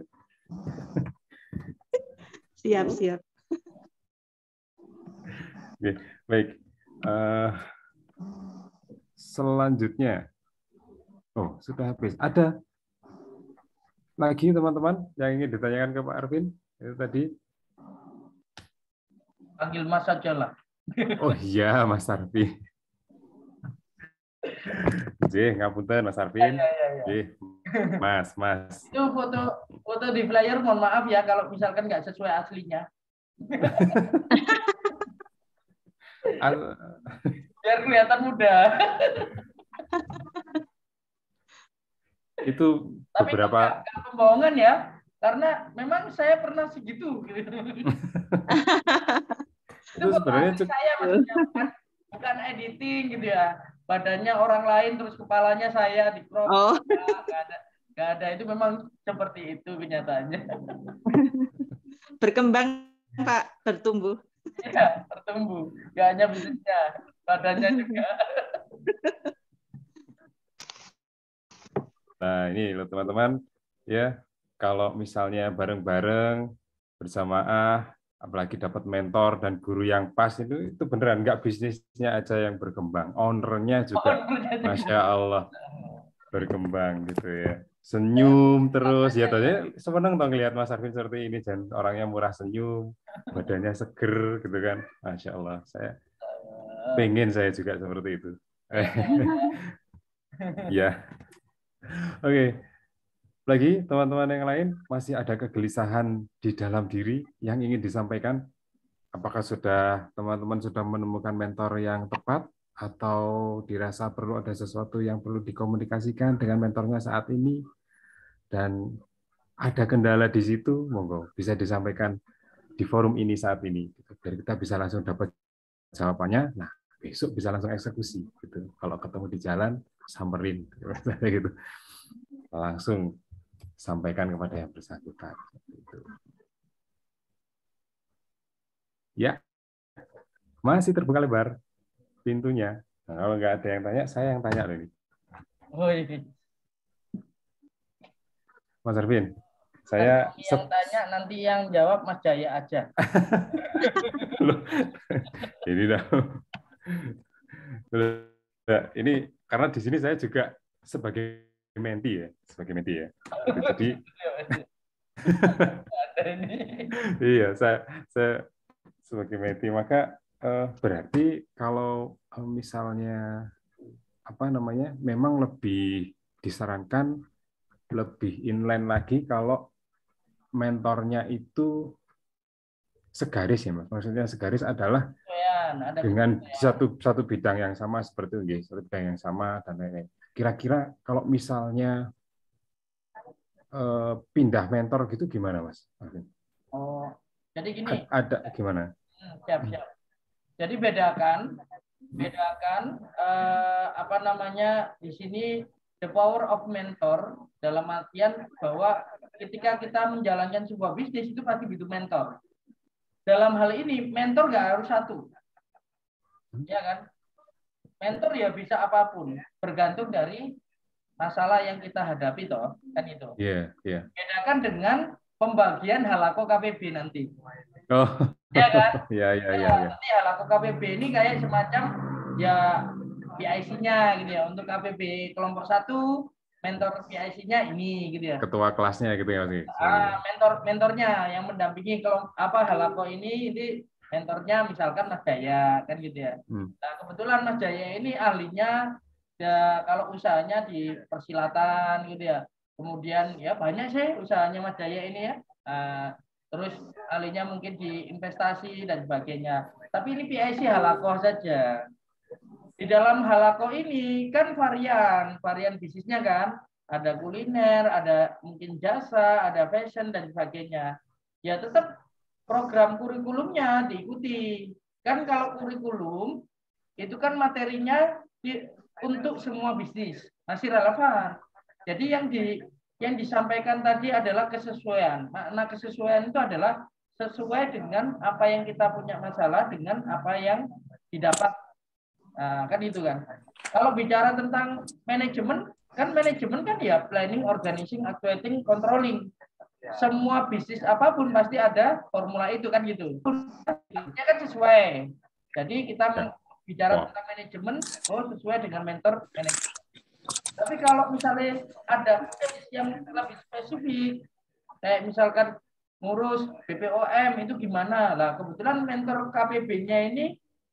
Speaker 4: Siap, siap.
Speaker 2: Oke, baik. Uh, selanjutnya, oh sudah habis. Ada lagi teman-teman yang ingin ditanyakan ke Pak Arvin? Itu tadi.
Speaker 1: Panggil Mas saja lah.
Speaker 2: Oh iya, Mas Arvin. Jih, ngapunten Mas Arvin.
Speaker 1: Ya, ya, ya.
Speaker 2: Jih, Mas, Mas.
Speaker 1: Itu foto foto di flyer, mohon maaf ya kalau misalkan nggak sesuai aslinya. Biar kelihatan muda.
Speaker 2: Itu
Speaker 1: tapi
Speaker 2: beberapa
Speaker 1: itu pembohongan ya, karena memang saya pernah segitu. Gitu. Itu sebenarnya saya maksudnya bukan, bukan editing gitu ya. Badannya orang lain terus kepalanya saya di crop.
Speaker 4: Oh.
Speaker 1: Nggak ada, nggak ada. Itu memang seperti itu kenyataannya.
Speaker 4: Berkembang Pak, bertumbuh.
Speaker 1: Iya, bertumbuh. Nggak hanya bisnisnya, badannya juga.
Speaker 2: Nah ini loh teman-teman, ya kalau misalnya bareng-bareng berjamaah, apalagi dapat mentor dan guru yang pas itu itu beneran nggak bisnisnya aja yang berkembang, ownernya juga Masya Allah berkembang gitu ya. Senyum terus ya, tadi seneng dong lihat Mas Arvin seperti ini, dan orangnya murah senyum, badannya seger gitu kan, Masya Allah. Saya pengen saya juga seperti itu. Ya, oke. Lagi teman-teman yang lain masih ada kegelisahan di dalam diri yang ingin disampaikan? Apakah sudah teman-teman sudah menemukan mentor yang tepat, atau dirasa perlu ada sesuatu yang perlu dikomunikasikan dengan mentornya saat ini, dan ada kendala di situ, monggo bisa disampaikan di forum ini saat ini, biar kita bisa langsung dapat jawabannya. Nah, besok bisa langsung eksekusi gitu. Kalau ketemu di jalan, samperin gitu. Langsung sampaikan kepada yang bersangkutan. Ya, masih terbuka lebar pintunya. Nah, kalau nggak ada yang tanya, saya yang tanya loh ini.
Speaker 1: Oh, ini.
Speaker 2: Mas Arvin, saya
Speaker 1: nanti yang tanya, nanti yang jawab Mas Jaya aja.
Speaker 2: Loh, ini dah. Ini karena di sini saya juga sebagai menti ya, sebagai menti ya. Jadi iya, saya saya sebagai menti, maka eh, berarti kalau eh, misalnya apa namanya, memang lebih disarankan lebih inline lagi kalau mentornya itu segaris ya Mas. Maksudnya segaris adalah dengan satu satu bidang yang sama seperti itu, satu bidang yang sama dan lain-lain. Kira-kira kalau misalnya eh, pindah mentor gitu gimana Mas?
Speaker 1: Oh, jadi gini.
Speaker 2: Ada gimana?
Speaker 1: Siap, siap. Jadi bedakan, bedakan eh, apa namanya di sini the power of mentor, dalam artian bahwa ketika kita menjalankan sebuah bisnis itu pasti butuh mentor. Dalam hal ini mentor nggak harus satu, ya kan? Mentor ya bisa apapun, bergantung dari masalah yang kita hadapi, toh kan itu.
Speaker 2: Iya, yeah, iya. Yeah.
Speaker 1: Bedakan dengan pembagian halako K P B nanti.
Speaker 2: Oh,
Speaker 1: ya kan?
Speaker 2: Iya, iya, iya.
Speaker 1: Nanti halako K P B ini kayak semacam ya P I C-nya gitu ya. Untuk K P B kelompok satu, mentor P I C-nya ini gitu ya.
Speaker 2: Ketua kelasnya gitu ya sih.
Speaker 1: Ah, mentor mentornya yang mendampingi kelompok apa halako ini, ini mentornya misalkan Mas Jaya kan gitu ya. Hmm. Nah, kebetulan Mas Jaya ini ahlinya ya kalau usahanya di persilatan gitu ya. Kemudian ya banyak sih usahanya Mas Jaya ini ya. Uh, terus ahlinya mungkin di investasi dan sebagainya. Tapi ini P I C halako saja. Di dalam halako ini kan varian, varian bisnisnya kan. Ada kuliner, ada mungkin jasa, ada fashion dan sebagainya. Ya tetap program kurikulumnya diikuti. Kan kalau kurikulum itu kan materinya di, untuk semua bisnis masih relevan. Jadi yang di yang disampaikan tadi adalah kesesuaian. Makna kesesuaian itu adalah sesuai dengan apa yang kita punya masalah dengan apa yang didapat. Nah, kan itu kan. Kalau bicara tentang manajemen, kan manajemen kan ya planning, organizing, actuating, controlling. Semua bisnis apapun pasti ada formula itu kan gitu. Itu kan sesuai. Jadi kita bicara tentang manajemen, oh sesuai dengan mentor manajemen. Tapi kalau misalnya ada yang lebih spesifik, kayak misalkan ngurus B P O M itu gimana? Lah kebetulan mentor K P B-nya ini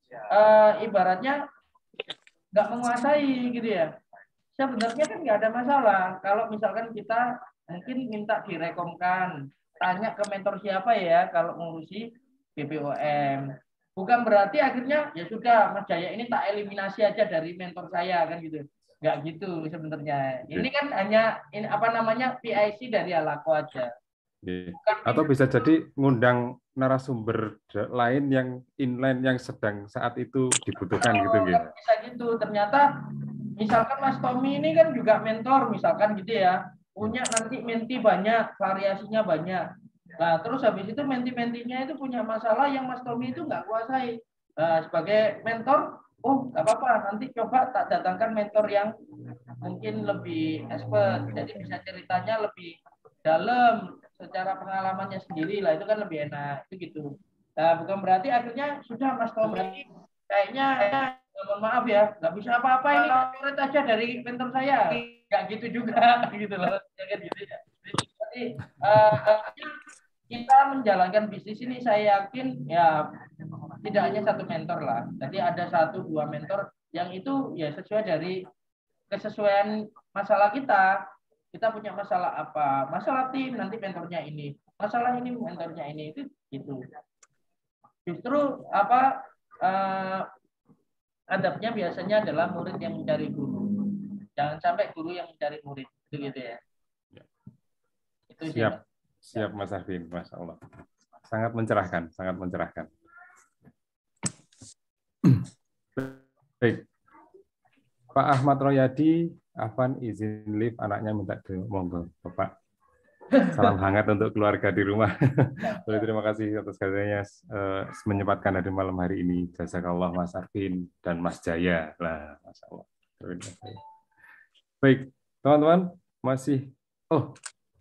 Speaker 1: uh, ibaratnya nggak menguasai gitu ya. Sebenarnya kan nggak ada masalah kalau misalkan kita mungkin minta direkomkan, tanya ke mentor siapa ya kalau ngurusi B P O M. Bukan berarti akhirnya ya sudah Mas Jaya ini tak eliminasi aja dari mentor saya kan gitu. Nggak gitu sebenarnya. Ini kan hanya ini apa namanya P I C dari halako aja.
Speaker 2: Atau bisa jadi ngundang narasumber lain yang inline yang sedang saat itu dibutuhkan oh, gitu gitu.
Speaker 1: Bisa gitu. Ternyata misalkan Mas Tommy ini kan juga mentor misalkan gitu ya. Punya nanti menti banyak, variasinya banyak. Nah, terus habis itu menti-mentinya itu punya masalah yang Mas Tommy itu nggak kuasai. Nah, sebagai mentor, oh nggak apa-apa, nanti coba tak datangkan mentor yang mungkin lebih expert. Jadi bisa ceritanya lebih dalam, secara pengalamannya sendiri lah, itu kan lebih enak itu gitu. Nah, bukan berarti akhirnya sudah Mas Tommy kayaknya ya, mohon maaf ya, nggak bisa apa-apa ini coret aja dari mentor saya, nggak gitu juga gitu loh, jangan gitu ya. Jadi uh, kita menjalankan bisnis ini saya yakin ya tidak hanya satu mentor lah. Jadi ada satu dua mentor yang itu ya sesuai dari kesesuaian masalah kita. Kita punya masalah apa? Masalah tim, nanti mentornya ini. Masalah ini, mentornya ini. Itu gitu. Justru apa eh, adabnya biasanya adalah murid yang mencari guru. Jangan sampai guru yang mencari murid. Itu gitu ya. Itu sih,
Speaker 2: Siap.
Speaker 1: Mas.
Speaker 2: Siap Mas Arvin, Masya Allah. Sangat mencerahkan, sangat mencerahkan. Baik. Pak Ahmad Royadi, Afan izin live, anaknya minta dulu, monggo Bapak. Salam hangat untuk keluarga di rumah. Terima kasih atas kehadirannya uh, menyempatkan hadir malam hari ini. Jazakallah Mas Arvin dan Mas Jaya. Lah, Masya Allah. Baik, teman-teman, masih oh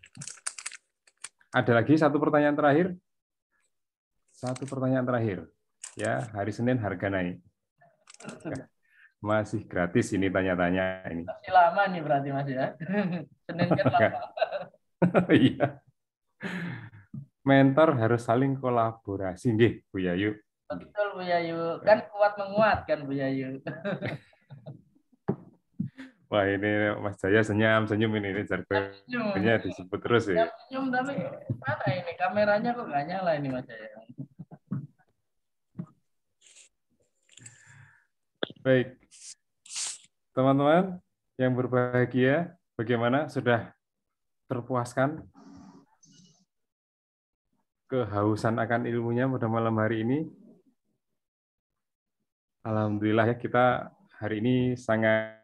Speaker 2: ada lagi satu pertanyaan terakhir. Satu pertanyaan terakhir. Ya, hari Senin harga naik. Masih gratis ini tanya-tanya ini.
Speaker 1: Masih lama nih berarti Mas ya. Senin kan lama.
Speaker 2: Iya. Mentor harus saling kolaborasi, nggih, Bu Yayu.
Speaker 1: Betul Bu Yayu. Kan kuat menguat kan Bu Yayu.
Speaker 2: Wah, ini Mas Jaya senyum-senyum ini, ini jargonnya disebut terus ya.
Speaker 1: Senyum tapi mana ini kameranya kok nggak nyala ini Mas Jaya.
Speaker 2: Baik. Teman-teman yang berbahagia, bagaimana? Sudah terpuaskan kehausan akan ilmunya pada malam hari ini? Alhamdulillah ya, kita hari ini sangat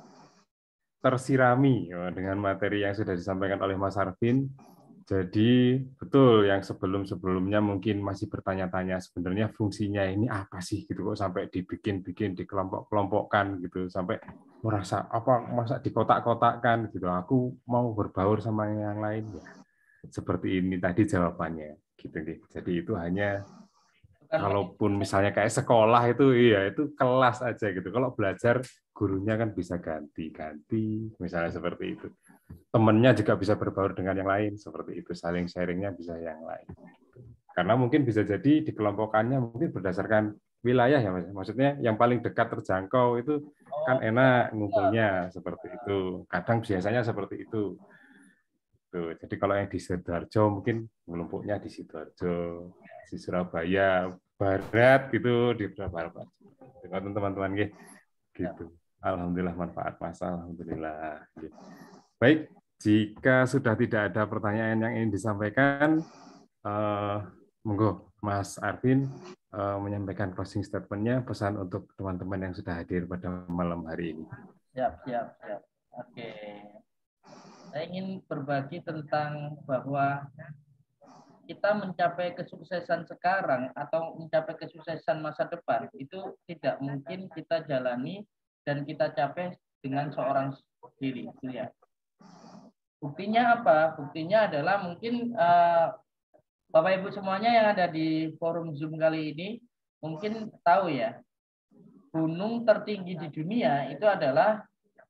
Speaker 2: tersirami dengan materi yang sudah disampaikan oleh Mas Arvin. Jadi betul yang sebelum-sebelumnya mungkin masih bertanya-tanya sebenarnya fungsinya ini apa sih gitu kok sampai dibikin-bikin dikelompok-kelompokkan gitu sampai merasa apa masa dikotak-kotakkan gitu. Aku mau berbaur sama yang lain ya. Seperti ini tadi jawabannya gitu nih. Jadi itu hanya kalaupun misalnya kayak sekolah itu iya itu kelas aja gitu. Kalau belajar gurunya kan bisa ganti-ganti misalnya seperti itu. Temennya juga bisa berbaur dengan yang lain seperti itu, saling sharingnya bisa yang lain. Karena mungkin bisa jadi dikelompokkannya mungkin berdasarkan wilayah ya Mas. Maksudnya yang paling dekat terjangkau itu kan enak ngumpulnya seperti itu. Kadang biasanya seperti itu. Tuh, jadi kalau yang di Sidoarjo mungkin kelompoknya di Sidoarjo, di Surabaya Barat gitu di beberapa dengan teman-teman gitu. Alhamdulillah manfaat Mas, alhamdulillah. Baik, jika sudah tidak ada pertanyaan yang ingin disampaikan, eh, monggo Mas Arvin eh, menyampaikan closing statement-nya, pesan untuk teman-teman yang sudah hadir pada malam hari ini.
Speaker 1: Siap, siap, siap. Oke. Saya ingin berbagi tentang bahwa kita mencapai kesuksesan sekarang atau mencapai kesuksesan masa depan itu tidak mungkin kita jalani dan kita capai dengan seorang diri, gitu ya. Buktinya apa? Buktinya adalah mungkin uh, Bapak Ibu semuanya yang ada di forum Zoom kali ini mungkin tahu ya, gunung tertinggi di dunia itu adalah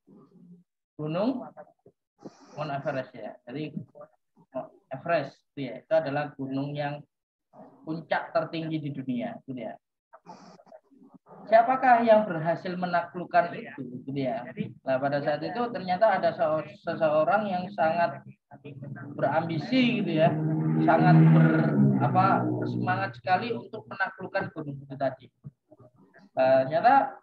Speaker 1: Gunung Mount Everest ya. Jadi Everest itu, ya, itu adalah gunung yang puncak tertinggi di dunia, gitu ya. Siapakah yang berhasil menaklukkan itu, gitu ya. Nah, pada saat itu ternyata ada seseorang yang sangat berambisi, gitu ya, sangat ber, apa, semangat sekali untuk menaklukkan gunung itu tadi. Ternyata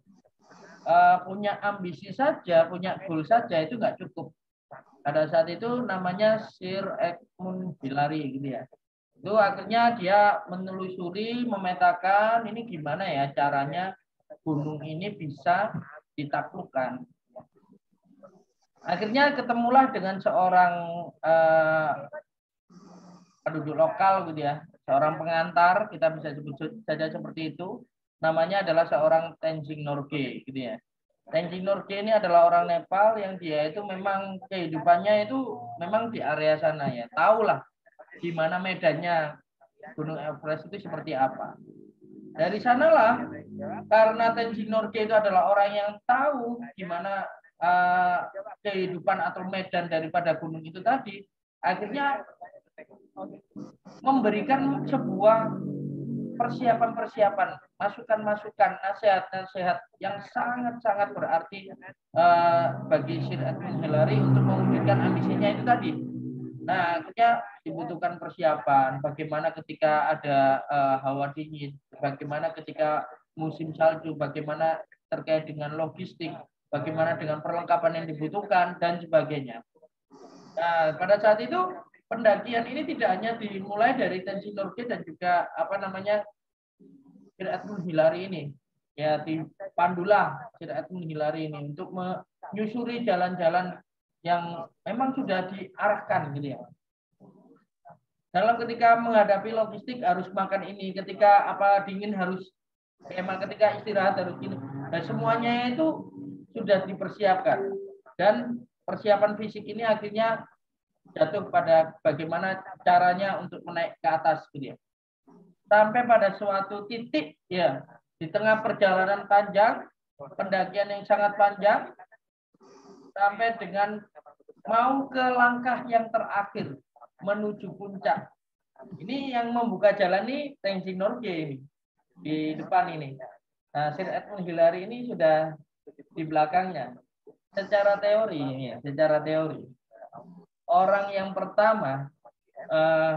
Speaker 1: uh, punya ambisi saja, punya goal saja itu nggak cukup. Pada saat itu namanya Sir Edmund Hillary gitu ya. Itu akhirnya dia menelusuri, memetakan ini gimana ya caranya gunung ini bisa ditaklukkan. Akhirnya ketemulah dengan seorang eh, penduduk lokal gitu ya, seorang pengantar, kita bisa sebut saja seperti itu. Namanya adalah seorang Tenzing Norgay gitu ya. Tenzing Norgay ini adalah orang Nepal yang dia itu memang kehidupannya itu memang di area sana ya. Tahulah di mana medannya Gunung Everest itu seperti apa. Dari sanalah, karena Tenzing Norgay itu adalah orang yang tahu gimana uh, kehidupan atau medan daripada gunung itu tadi, akhirnya memberikan sebuah persiapan-persiapan, masukan-masukan, nasihat-nasihat yang sangat-sangat berarti uh, bagi Sir Edmund Hillary untuk mewujudkan ambisinya itu tadi. Nah, akhirnya dibutuhkan persiapan, bagaimana ketika ada uh, hawa dingin, bagaimana ketika musim salju, bagaimana terkait dengan logistik, bagaimana dengan perlengkapan yang dibutuhkan, dan sebagainya. Nah, pada saat itu pendakian ini tidak hanya dimulai dari Tenzing Norgay dan juga apa namanya Sir Edmund Hillary ini, ya dipandulah Sir Edmund Hillary ini untuk menyusuri jalan-jalan yang memang sudah diarahkan gitu ya. Dalam ketika menghadapi logistik harus makan ini, ketika apa dingin harus emang ketika istirahat harus ini. Dan semuanya itu sudah dipersiapkan. Dan persiapan fisik ini akhirnya jatuh pada bagaimana caranya untuk menaik ke atas gitu ya. Sampai pada suatu titik ya di tengah perjalanan panjang, pendakian yang sangat panjang, sampai dengan mau ke langkah yang terakhir menuju puncak. Ini yang membuka jalan nih Tenzing Norgay ini di depan ini. Nah, Sir Edmund Hillary ini sudah di belakangnya. Secara teori ya, secara teori orang yang pertama eh,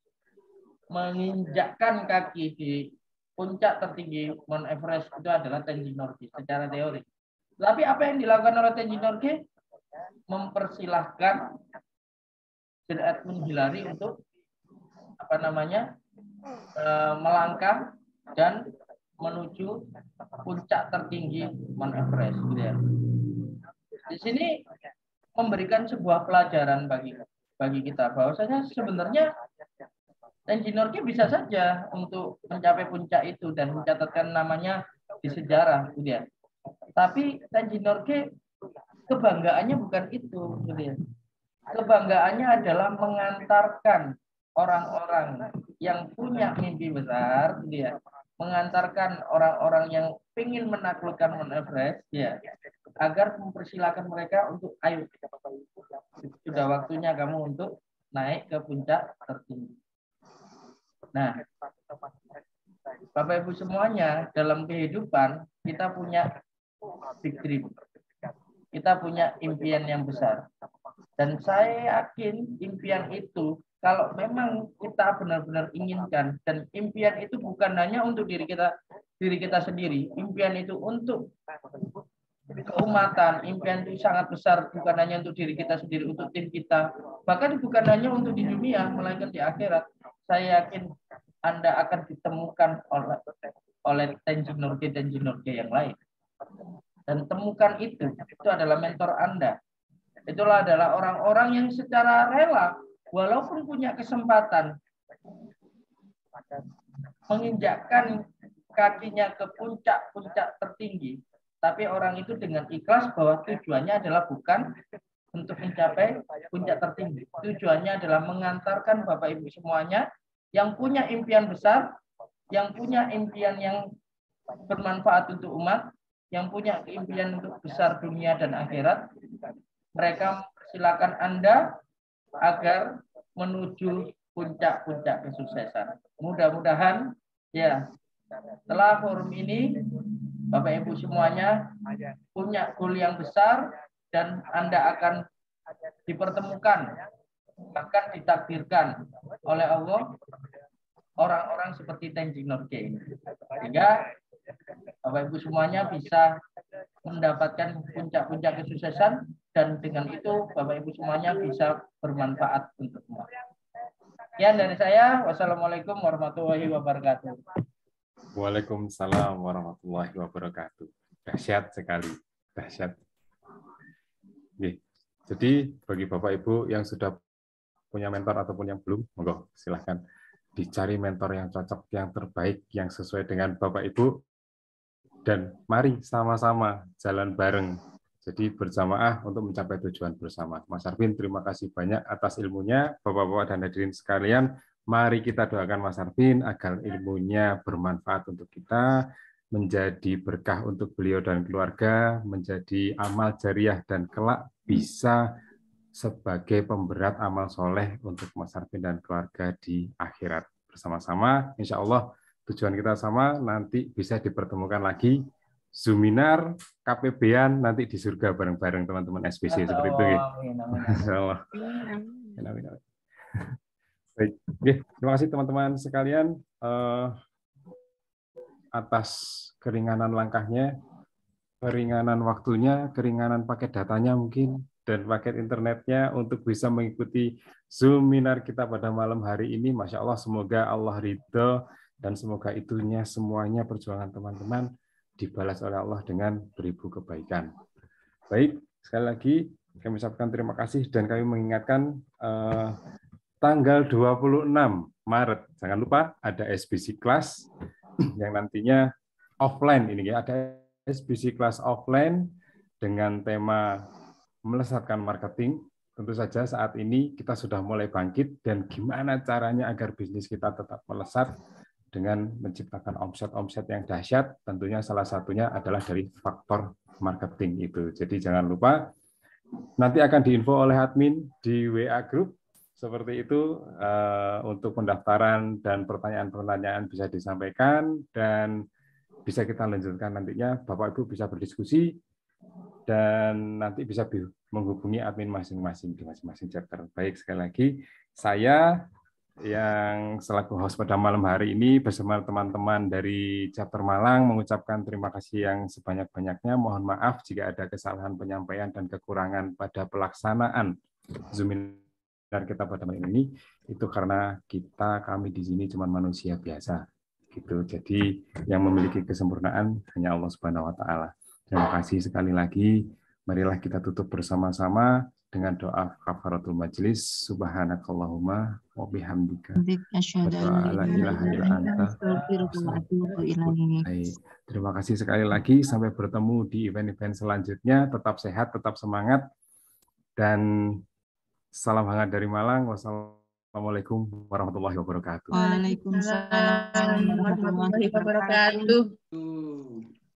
Speaker 1: menginjakkan kaki di puncak tertinggi Mount Everest itu adalah Tenzing Norgay secara teori. Tapi apa yang dilakukan oleh Tenzing Norgay? Mempersilahkan Sir Edmund Hillary untuk apa namanya e, melangkah dan menuju puncak tertinggi Mount Everest. Gitu ya. Di sini memberikan sebuah pelajaran bagi bagi kita bahwasanya sebenarnya Tenzing Norgay bisa saja untuk mencapai puncak itu dan mencatatkan namanya di sejarah. Gitu ya. Tapi Tenzing Norgay kebanggaannya bukan itu, gitu ya. Kebanggaannya adalah mengantarkan orang-orang yang punya mimpi besar, gitu ya, mengantarkan orang-orang yang ingin menaklukkan Mount Everest, ya, agar mempersilahkan mereka untuk ayo, sudah waktunya kamu untuk naik ke puncak tertinggi. Nah, Bapak Ibu semuanya, dalam kehidupan kita punya big dream. Kita punya impian yang besar. Dan saya yakin impian itu, kalau memang kita benar-benar inginkan, dan impian itu bukan hanya untuk diri kita diri kita sendiri, impian itu untuk keumatan, impian itu sangat besar, bukan hanya untuk diri kita sendiri, untuk tim kita, bahkan bukan hanya untuk di dunia, melainkan di akhirat. Saya yakin Anda akan ditemukan oleh oleh Tenzing Norgay dan Tenzing Norgay yang lain. Dan temukan itu, itu adalah mentor Anda. Itulah adalah orang-orang yang secara rela, walaupun punya kesempatan, menginjakkan kakinya ke puncak-puncak tertinggi, tapi orang itu dengan ikhlas bahwa tujuannya adalah bukan untuk mencapai puncak tertinggi. Tujuannya adalah mengantarkan Bapak Ibu semuanya yang punya impian besar, yang punya impian yang bermanfaat untuk umat, yang punya impian untuk besar dunia dan akhirat, mereka silakan Anda agar menuju puncak-puncak kesuksesan. Mudah-mudahan ya setelah forum ini Bapak Ibu semuanya punya goal yang besar dan Anda akan dipertemukan, bahkan ditakdirkan oleh Allah orang-orang seperti Tenzing Norgay. Sehingga Bapak Ibu semuanya bisa mendapatkan puncak-puncak kesuksesan dan dengan itu Bapak Ibu semuanya bisa bermanfaat untuk semua. Sekian dari saya. Wassalamualaikum warahmatullahi wabarakatuh.
Speaker 2: Waalaikumsalam warahmatullahi wabarakatuh. Dahsyat sekali, dahsyat. Jadi bagi Bapak Ibu yang sudah punya mentor ataupun yang belum, monggo silahkan dicari mentor yang cocok, yang terbaik, yang sesuai dengan Bapak Ibu. dan mari sama-sama jalan bareng. Jadi berjamaah untuk mencapai tujuan bersama. Mas Arvin, terima kasih banyak atas ilmunya. Bapak-bapak dan hadirin sekalian, mari kita doakan Mas Arvin agar ilmunya bermanfaat untuk kita, menjadi berkah untuk beliau dan keluarga, menjadi amal jariah dan kelak bisa sebagai pemberat amal soleh untuk Mas Arvin dan keluarga di akhirat. Bersama-sama, insya Allah tujuan kita sama, nanti bisa dipertemukan lagi, Zoominar, K P B-an, nanti di surga bareng-bareng teman-teman S B C, seperti itu. Ya.
Speaker 1: Amin, amin,
Speaker 2: amin. Amin, amin. Baik, terima kasih teman-teman sekalian eh, atas keringanan langkahnya, keringanan waktunya, keringanan paket datanya mungkin, dan paket internetnya untuk bisa mengikuti Zoominar kita pada malam hari ini. Masya Allah, semoga Allah ridho dan semoga itunya semuanya perjuangan teman-teman dibalas oleh Allah dengan beribu kebaikan. Baik, sekali lagi kami ucapkan terima kasih dan kami mengingatkan eh, tanggal dua puluh enam Maret, jangan lupa ada S B C Class yang nantinya offline ini ya, ada S B C Class offline dengan tema melesatkan marketing. Tentu saja saat ini kita sudah mulai bangkit dan gimana caranya agar bisnis kita tetap melesat dengan menciptakan omset-omset yang dahsyat, tentunya salah satunya adalah dari faktor marketing itu. Jadi jangan lupa, nanti akan diinfo oleh admin di W A Group, seperti itu, uh, untuk pendaftaran dan pertanyaan-pertanyaan bisa disampaikan, dan bisa kita lanjutkan nantinya, Bapak Ibu bisa berdiskusi, dan nanti bisa menghubungi admin masing-masing di masing-masing chapter. Baik, sekali lagi, saya yang selaku host pada malam hari ini bersama teman-teman dari chapter Malang mengucapkan terima kasih yang sebanyak-banyaknya. Mohon maaf jika ada kesalahan penyampaian dan kekurangan pada pelaksanaan Zoominar kita pada malam ini. Itu karena kita kami di sini cuma manusia biasa, gitu. Jadi yang memiliki kesempurnaan hanya Allah Subhanahu Wa Taala. Terima kasih sekali lagi. Marilah kita tutup bersama-sama dengan doa kafaratul majlis. Subhanakallahumma wa bihamdika. La ilaha illa anta. Terima kasih sekali lagi. Sampai bertemu di event-event selanjutnya. Tetap sehat, tetap semangat. Dan salam hangat dari Malang. Wassalamualaikum warahmatullahi wabarakatuh.
Speaker 4: Waalaikumsalam warahmatullahi wabarakatuh.